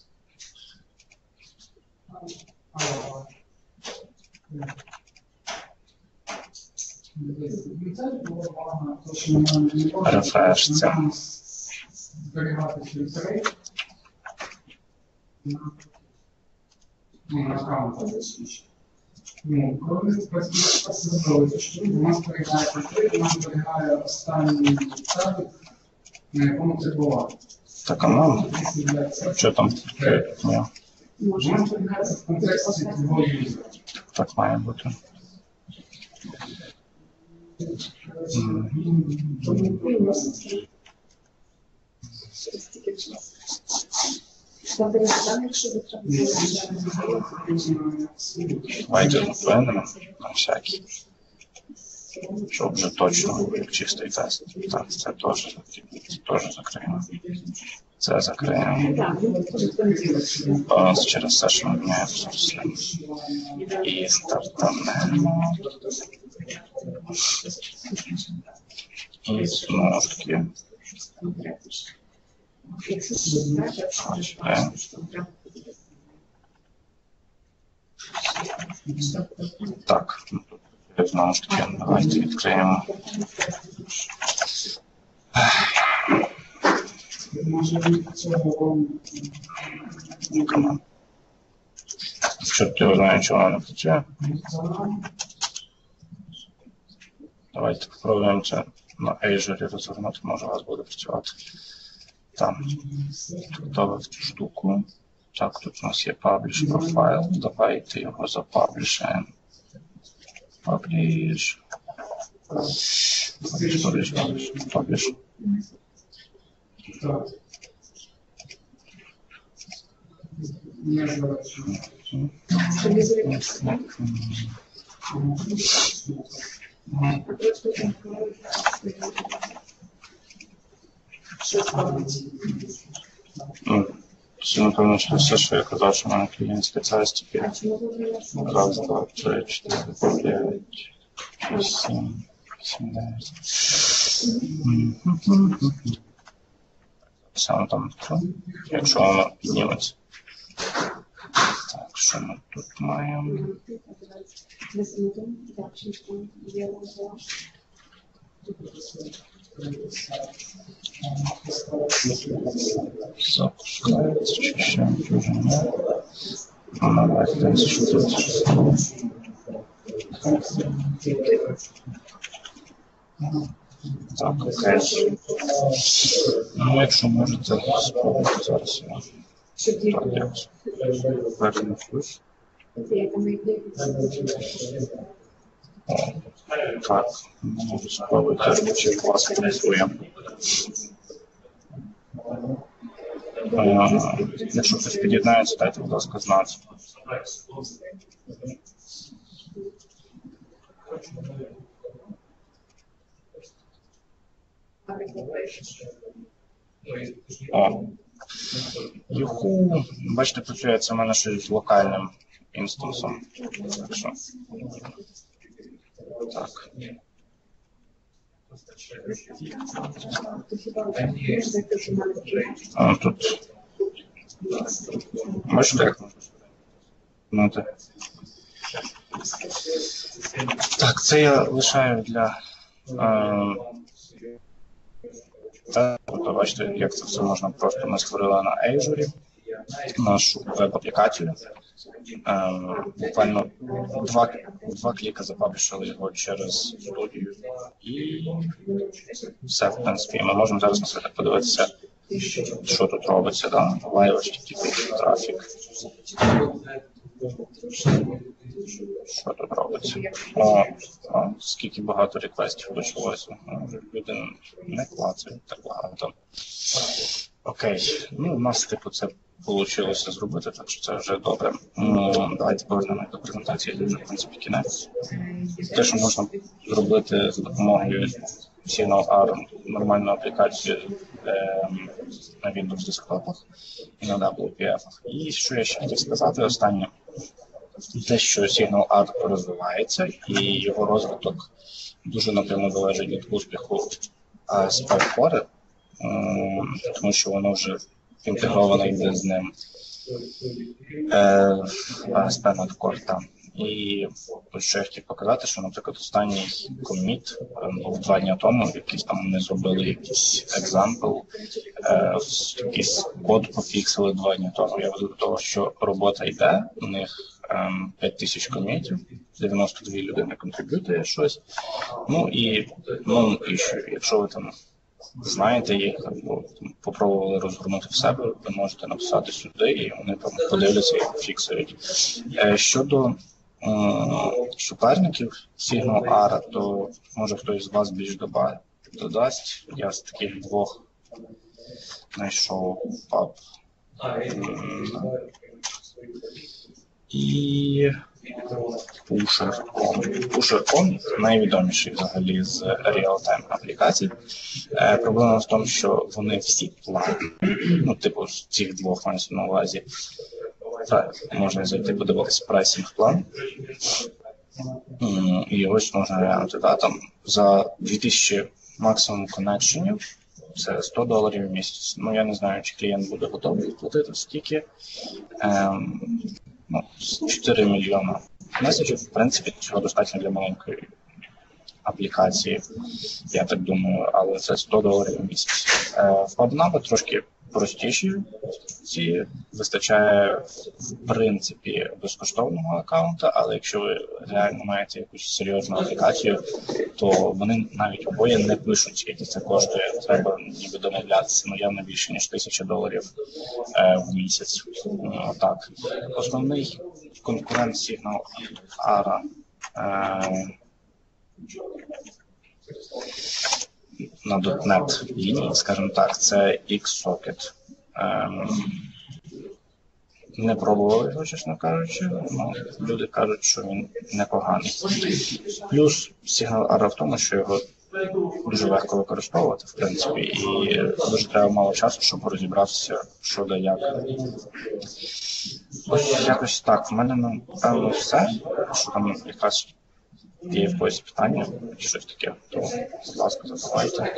Рефреш це. Ну, коли спасибо, що у нас переграє конфлікт, у нас переграє останній статик, на якому це було. Так, а нам? Що там? Ні. У нас переграється в контексті твого юзера. Так має бути. Давайте зупинимо на всякий. Щоб вже точно чистий тест. Так, це теж, це теж закриємо. Це закриємо. Баланс через все, що ми міняємо все. І стартанемо. І знову ж таки. Так, знову ж таки, давайте відкриємо. Чорт його знає, чого не працює. Давайте спробуємо це на Azure розгорнути, може у вас буде працювати. Там. Готовий цю штуку. Так, тут у нас є publish profile. Давайте його запаблішаємо. Publish. Publish, publish, publish, publish. Ну, це, напевно, що все, що я казав, що в мене клієнтська царсть тепер. Раз, два, три, чотири, дев'ять, шість, сім, сім, дев'ять. Саме там, якщо воно підніметься. Так, що ми тут маємо? Запускається, чи ще дуже не. Давайте десь що тут. Так, окей. Ну, якщо можете, спробуйте зараз я. Так, якось. Вернусь. Так, можу спробувати, чи класно працює. Якщо хтось під'єднається, дайте, будь ласка, знати. О, Юху, бачите, працює це в мене щось з локальним інстансом. Так що. Так. А, тут. Бачите, як можна сюди? Так, це я лишаю для. Е, тобто, бачите, як це все можна просто ми створили на Azure, нашу веб-аплікацію. Е, буквально два, два кліка запаблішили його через студію. І все, в принципі, ми можемо зараз на сайті подивитися, що тут робиться, да? Live ейч ті ті пі трафік. Що тут робиться? О, о, скільки багато реквестів почалося. Люди не клацають так багато. Окей, ну у нас типу це вийшло зробити, так що це вже добре. Ну, давайте повернемо до презентації, це вже в принципі кінець. Те, що можна зробити за допомогою SignalR, нормальну аплікацію е, на Windows десктопах і на дабл ю пі еф. І що я ще хотів сказати останнє. Те, що SignalR розвивається, і його розвиток дуже напряму залежить від успіху спайкори, тому що воно вже інтегроване йде з ним ей ес пі надкорта. І що я хотів показати, що, наприклад, останній коміт був два дні тому, якийсь там вони зробили якийсь екзампл, якийсь код пофіксили два дні тому. Я веду до того, що робота йде, у них п'ять тисяч комітів, дев'яносто дві людини контриб'ютує щось. Ну і, ну, і що, якщо ви там знаєте їх, або попробували розгорнути в себе, ви можете написати сюди, і вони там подивляться і фіксують. Щодо суперників SignalR, то може хтось з вас більш додасть. Я з таких двох знайшов паб і PusherOn. PusherOn найвідоміший взагалі з реал-тайм апlikацій. Е, проблема в тому, що вони всі платні. Ну, типу, з цих двох мається на увазі. Можна зайти подивитися прайсинг план. І ось можна глянути, да, там за дві тисячі максимум коннекшенів, це сто доларів в місяць. Ну, я не знаю, чи клієнт буде готовий платити стільки. Ем, ну, чотири мільйона меседжів, в принципі, цього достатньо для маленької аплікації, я так думаю, але це сто доларів в місяць. Е, в PubNub трошки простіші ці, вистачає, в принципі, безкоштовного аккаунта, але якщо ви реально маєте якусь серйозну аплікацію, то вони навіть обоє не пишуть, скільки це коштує, треба ніби домовлятися, ну явно більше, ніж тисяча доларів е, в місяць. Так. Основний конкурент SignalR е, на .дот нет лінії, скажімо так, це Xsocket. Ем, не пробували його, чесно кажучи, але люди кажуть, що він непоганий. Плюс SignalR в тому, що його дуже легко використовувати, в принципі, і дуже треба мало часу, щоб розібратися, що да як. Ось якось так. В мене, напевно, все, що там якраз є в когось питання, чи щось таке, то, будь ласка, задавайте.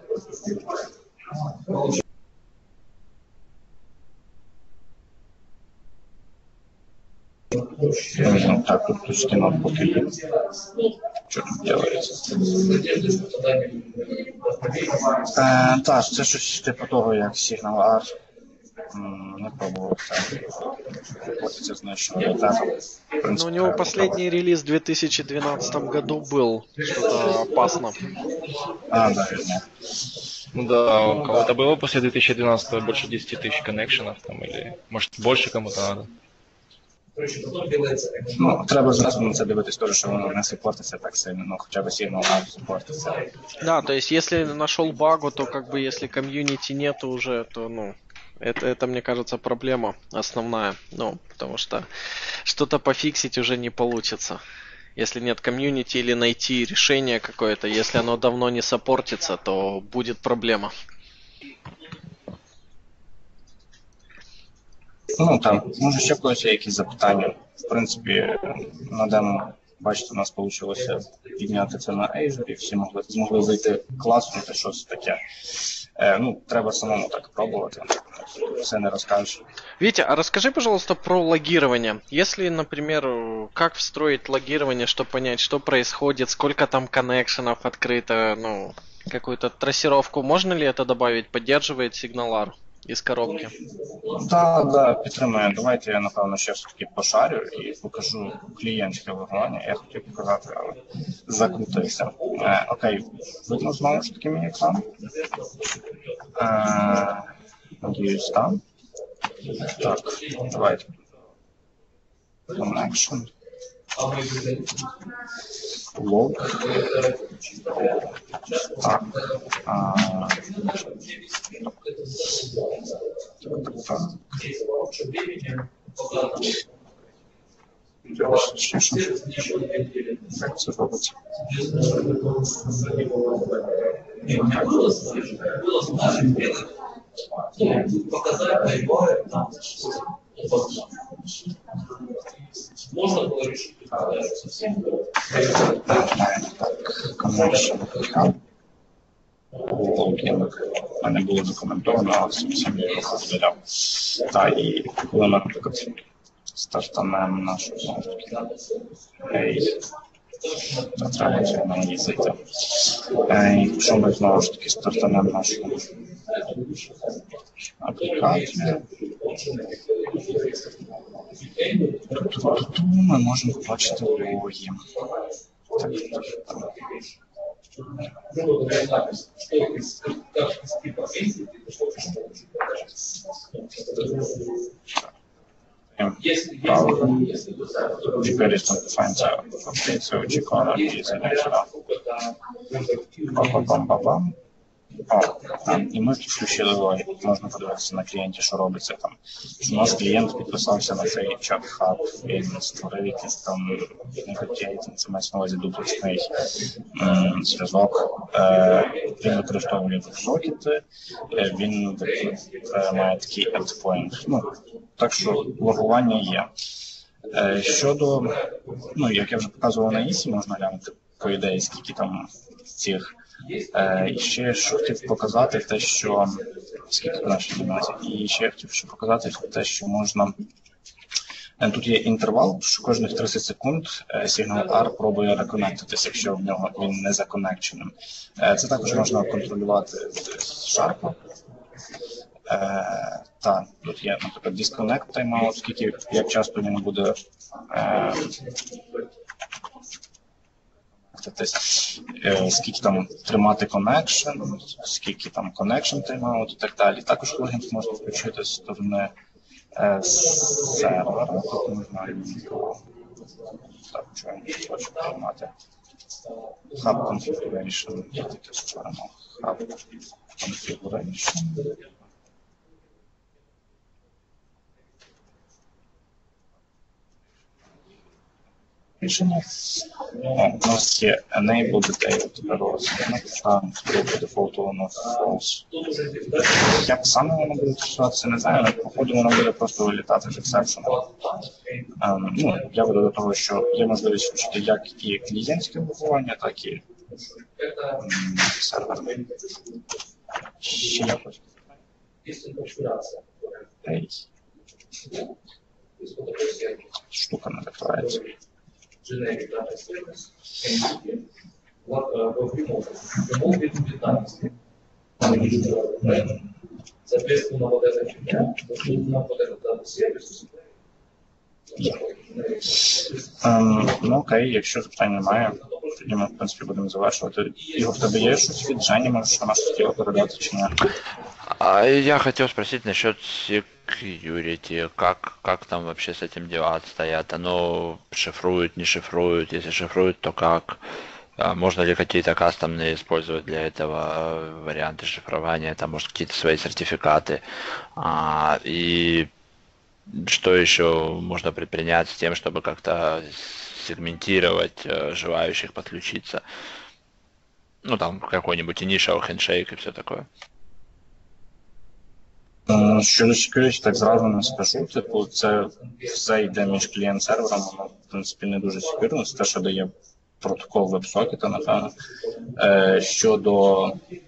Ну, так, тут тут скинув поки є. Що тут делається? Е, так, це щось типу того, як SignalR. Не пробовал, платить, значит, но у него последний релиз в две тысячи двенадцатом году был, что-то опасно. А, да, верно. Ну да, у кого-то было после две тысячи двенадцатого больше десяти тысяч коннекшенов там, или может больше кому-то надо. Ну, треба зразу на це дивитись теж, що воно не супортиться так сильно, ну хоча б SignalR супортиться. Да, то есть если нашел багу, то как бы если комьюнити нету уже, то ну это, это мне кажется проблема основная, ну потому что что-то пофиксить уже не получится. Если нет комьюнити или найти решение какое-то, если оно давно не саппортится, то будет проблема. Ну там, може ще в когось є якісь запитання. В принципі, на демо, бачите, у нас вийшло підняти це на Azure, всі могли, змогли вийти класнути щось таке. Е, ну, треба самому так пробувати, все не розкажеш. Витя, а расскажи, пожалуйста, про логирование. Если, например, как встроить логирование, чтобы понять, что происходит, сколько там коннекшенов открыто, ну, какую-то трассировку, можно ли это добавить? Поддерживает SignalR из коробки? Так, да, підтримує. Давайте я, напевно, ще все-таки пошарю і покажу клієнтське логування. Я хотів показати, але закрутився. Е, окей, видно знову ж таки мій екран. Е, надіюсь, там. Так, давайте. Connection. Log. Так. А, так. Ще що? Як це робиться? Можно было решить. Connection. Логін. У мене було документовано, але всім я його виділяв. Та і коли ми, наприклад, стартанемо нашу знову ж таки. Ей. Та треба це на її зайти. Ей, якщо ми знову ж таки стартанемо нашу аплікацію, тут ми можемо побачити логі. Так, так, Теперь если find out, очікувано і заняття. Бам-бам-бам-бам. О, там, і ми включили логік. Можна подивитися на клієнті, що робиться там. Що у нас клієнт підписався на цей чат-хаб, він створив якийсь там негативний, це мається на увазі дуплексний зв'язок. Е, він використовує сокети, е, він е, має такий endpoint. Ну, так що логування є. Е, щодо, ну, як я вже показував на ІСі, можна глянути, по ідеї, скільки там цих. Е, і ще що хотів показати те, що скільки в нашій гімназії, і ще хотів ще показати те, що можна. Тут є інтервал, що кожних тридцять секунд SignalR пробує реконектитися, якщо в нього він не законекченим. Е, це також можна контролювати з шарпу. Е, та, тут є, наприклад, disconnect timeout, скільки, як часто він буде е, скільки там тримати connection, скільки там connection timeout і так далі. Також логін можна включити з сторони е, сервера. Тут ми знаємо, так, що я не хочу тримати. Hub configuration, я таке створимо. Hub configuration. Рішення. О, у нас є enable detail, тепер розглянути, буде дефолтово на false. Як саме воно буде стосуватися, не знаю, але походу воно буде просто вилітати з exception. Um, ну, я веду до того, що є можливість включити як і клієнтське блокування, так і um, серверне. Ще якось. Ей. Штука не відкривається. Generic data service, what remote детальности. Соответственно, вот эта фигня, вот этот дата сервис. Um, ну окей, якщо запитань немає, тоді ми, в принципі, будемо завершувати. Ігор, в тебе є щось від Жені, можеш на наше тіло передати чи ні? А я хотел спросить насчет security, как, как там вообще с этим дела стоят? Оно шифрует, не шифрует? Если шифрует, то как? Можно ли какие-то кастомные использовать для этого варианты шифрования? Там, может, какие-то свои сертификаты? А, и что еще можно предпринять с тем, чтобы как-то сегментировать желающих подключиться? Ну, там какой-нибудь initial handshake и все такое. М, Щодо security, так зразу не скажу. Типу, це все йде між клієнт-сервером, воно, в принципі, не дуже секюрно. Це те, що дає протокол веб-сокета, напевно. Е, щодо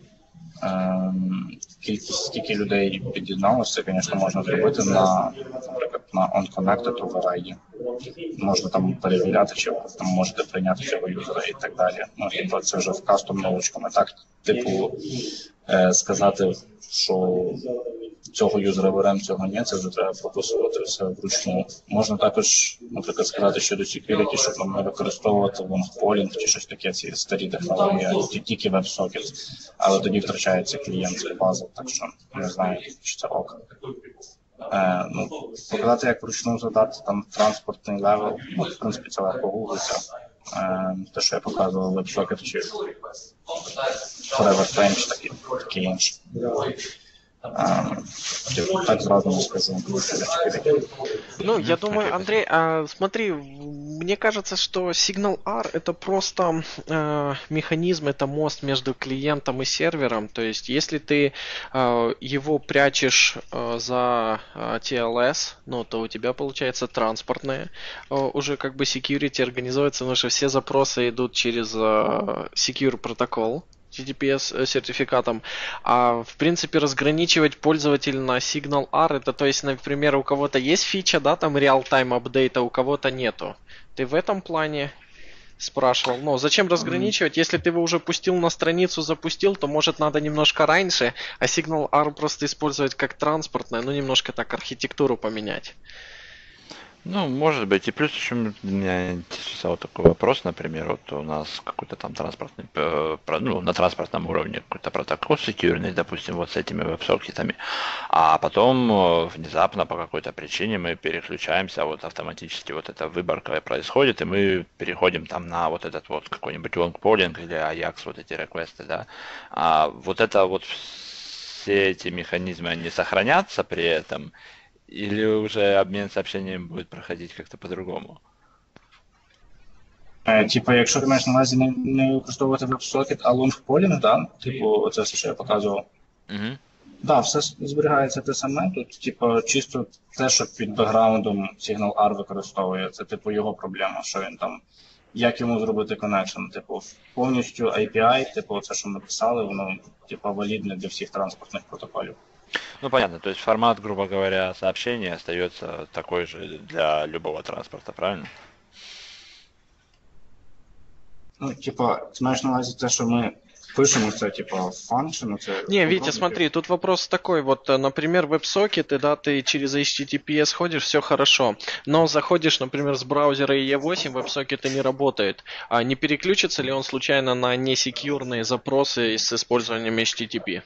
ем, кількість, скільки людей під'єдналося, звісно, можна зробити на, наприклад, на OnConnected override. Можна там перевіряти, чи ви там можете прийняти цього юзера і так далі. Ну, типу, це вже в кастом навичками. Так, типу, е, сказати, що цього юзера беремо, цього ні, це вже треба прописувати все вручну. Можна також, наприклад, сказати щодо security, щоб нам не використовувати лонгполінг чи щось таке, ці старі технології, тільки WebSocket, але тоді втрачається клієнт і база, так що не знаю, чи це ок. Е, ну, показати, як вручну задати там транспортний левел, ну, в принципі, це легко гуглиться. Е, те, що я показував, WebSocket чи Forever Frame, чи такі, такі інші. А, так сразу не скажу. Ну, я думаю, Андрей, а, смотри, мне кажется, что SignalR это просто э, механизм, это мост между клиентом и сервером. То есть, если ты э, его прячешь э, за э, ти эл эс, ну, то у тебя получается транспортное э, уже как бы security организуется, потому что все запросы идут через э, secure протокол. эйч ти ти пи эс сертификатом, а в принципе разграничивать пользователя на SignalR, это то есть, например, у кого-то есть фича, да, там реал-тайм апдейта, у кого-то нету. Ты в этом плане спрашивал, ну, зачем разграничивать, если ты его уже пустил на страницу, запустил, то может надо немножко раньше, а SignalR просто использовать как транспортное, ну, немножко так архитектуру поменять. Ну, может быть. И плюс еще меня интересовал такой вопрос, например, вот у нас какой-то там транспортный, э, про- ну, на транспортном уровне какой-то протокол секьюрный, допустим, вот с этими веб-сокетами, а потом э, внезапно по какой-то причине мы переключаемся, вот автоматически вот эта выборка происходит, и мы переходим там на вот этот вот какой-нибудь long polling или Ajax, вот эти реквесты, да. А вот это вот все эти механизмы, они сохранятся при этом, или уже обмен сообщениями будет проходить как-то по-другому? Е, Типу, якщо ти маєш на увазі не, не використовувати WebSocket, а лонгполінг, да? Типу, це все, що я показував. Угу. Да, все зберігається те саме. Тут, типу, чисто те, що під бекграундом SignalR використовує, це типу його проблема, що він там, як йому зробити коннекшн. Типу, повністю ей пі ай, типу, це, що ми писали, воно типу валідне для всіх транспортних протоколів. Ну, понятно, то есть формат, грубо говоря, сообщения остается такой же для любого транспорта, правильно? Ну, типа, ти маєш на увазі те, що ми пишемо, це, типа, function, це... Не, Витя, смотри, тут вопрос такой, вот, например, веб-сокеты, да, ты через эйч ти ти пи эс ходишь, все хорошо, но заходишь, например, с браузера и и восемь, веб-сокеты не работают, а не переключится ли он случайно на несекьюрные запросы с использованием эйч ти ти пи?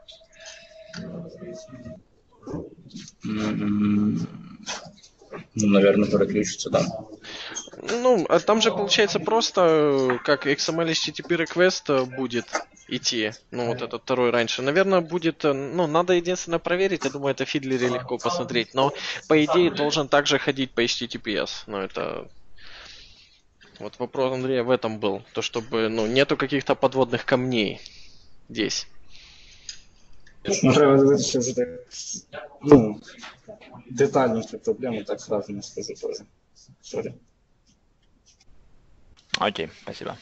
М, Ну, наверное, переключиться, да. Ну, а там же получается просто э, как икс эм эль эйч ти ти пи request э, будет идти, ну вот этот второй раньше. Наверное, будет, э, ну, надо единственное проверить, я думаю, это в Фидлере легко посмотреть, но по идее должен также ходить по эйч ти ти пи эс, ну это... Вот вопрос Андрея в этом был, то чтобы, ну, нету каких-то подводных камней здесь. Ну, треба дивитися вже так, ну, детальніше проблеми, так сразу не скажу теж. Сорі. Окей, спасибо.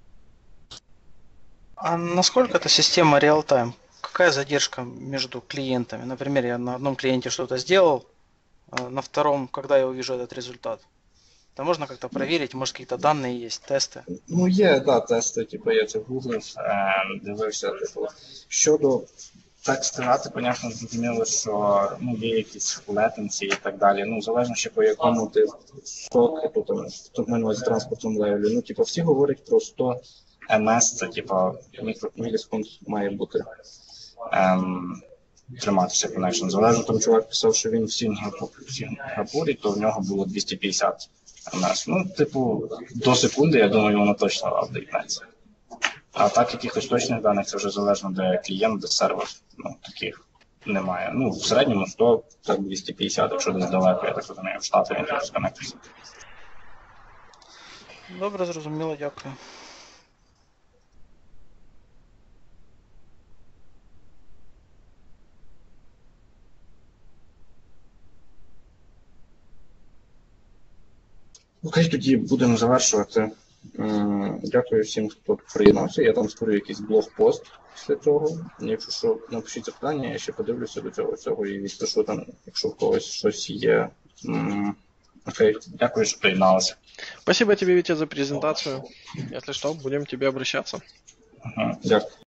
А насколько эта система реал-тайм? Какая задержка между клиентами? Например, я на одном клиенте что-то сделал, а на втором, когда я увижу этот результат? Это можно как-то проверить, может какие-то данные есть, тесты? Ну, є, да, тести, типу, я це гуглив, е, дивився, типу, щодо, так сказати, понятно, зрозуміло, що, ну, є якісь latency і так далі, ну, залежно ще по якому ти сок, тут, тут маю на увазі транспортному левелі, ну, типу, всі говорять про сто ем ес, це, типу, мілісекунд має бути. Ем, триматися connection. Залежно, там чувак писав, що він в Сінгапурі, то в нього було двісті п'ятдесят ем ес. Ну, типу, до секунди, я думаю, воно точно апдейтнеться. А так, якихось точних даних, це вже залежно, де клієнт, де сервер. Ну, таких немає. Ну, в середньому сто, так двісті п'ятдесят, якщо десь далеко, я так розумію, в Штати він теж сконнектився. Добре, зрозуміло, дякую. Окей, тоді будемо завершувати. М, Дякую всім, хто приєднався. Я там створю якийсь блог-пост після цього. Якщо що, напишіть запитання, я ще подивлюся до цього всього і відпишу там, якщо в когось щось є. М, Окей, дякую, що приєдналися. Спасибо тебе, Витя, за презентацию. Если что, будем к тебе обращаться. Ага, дякую.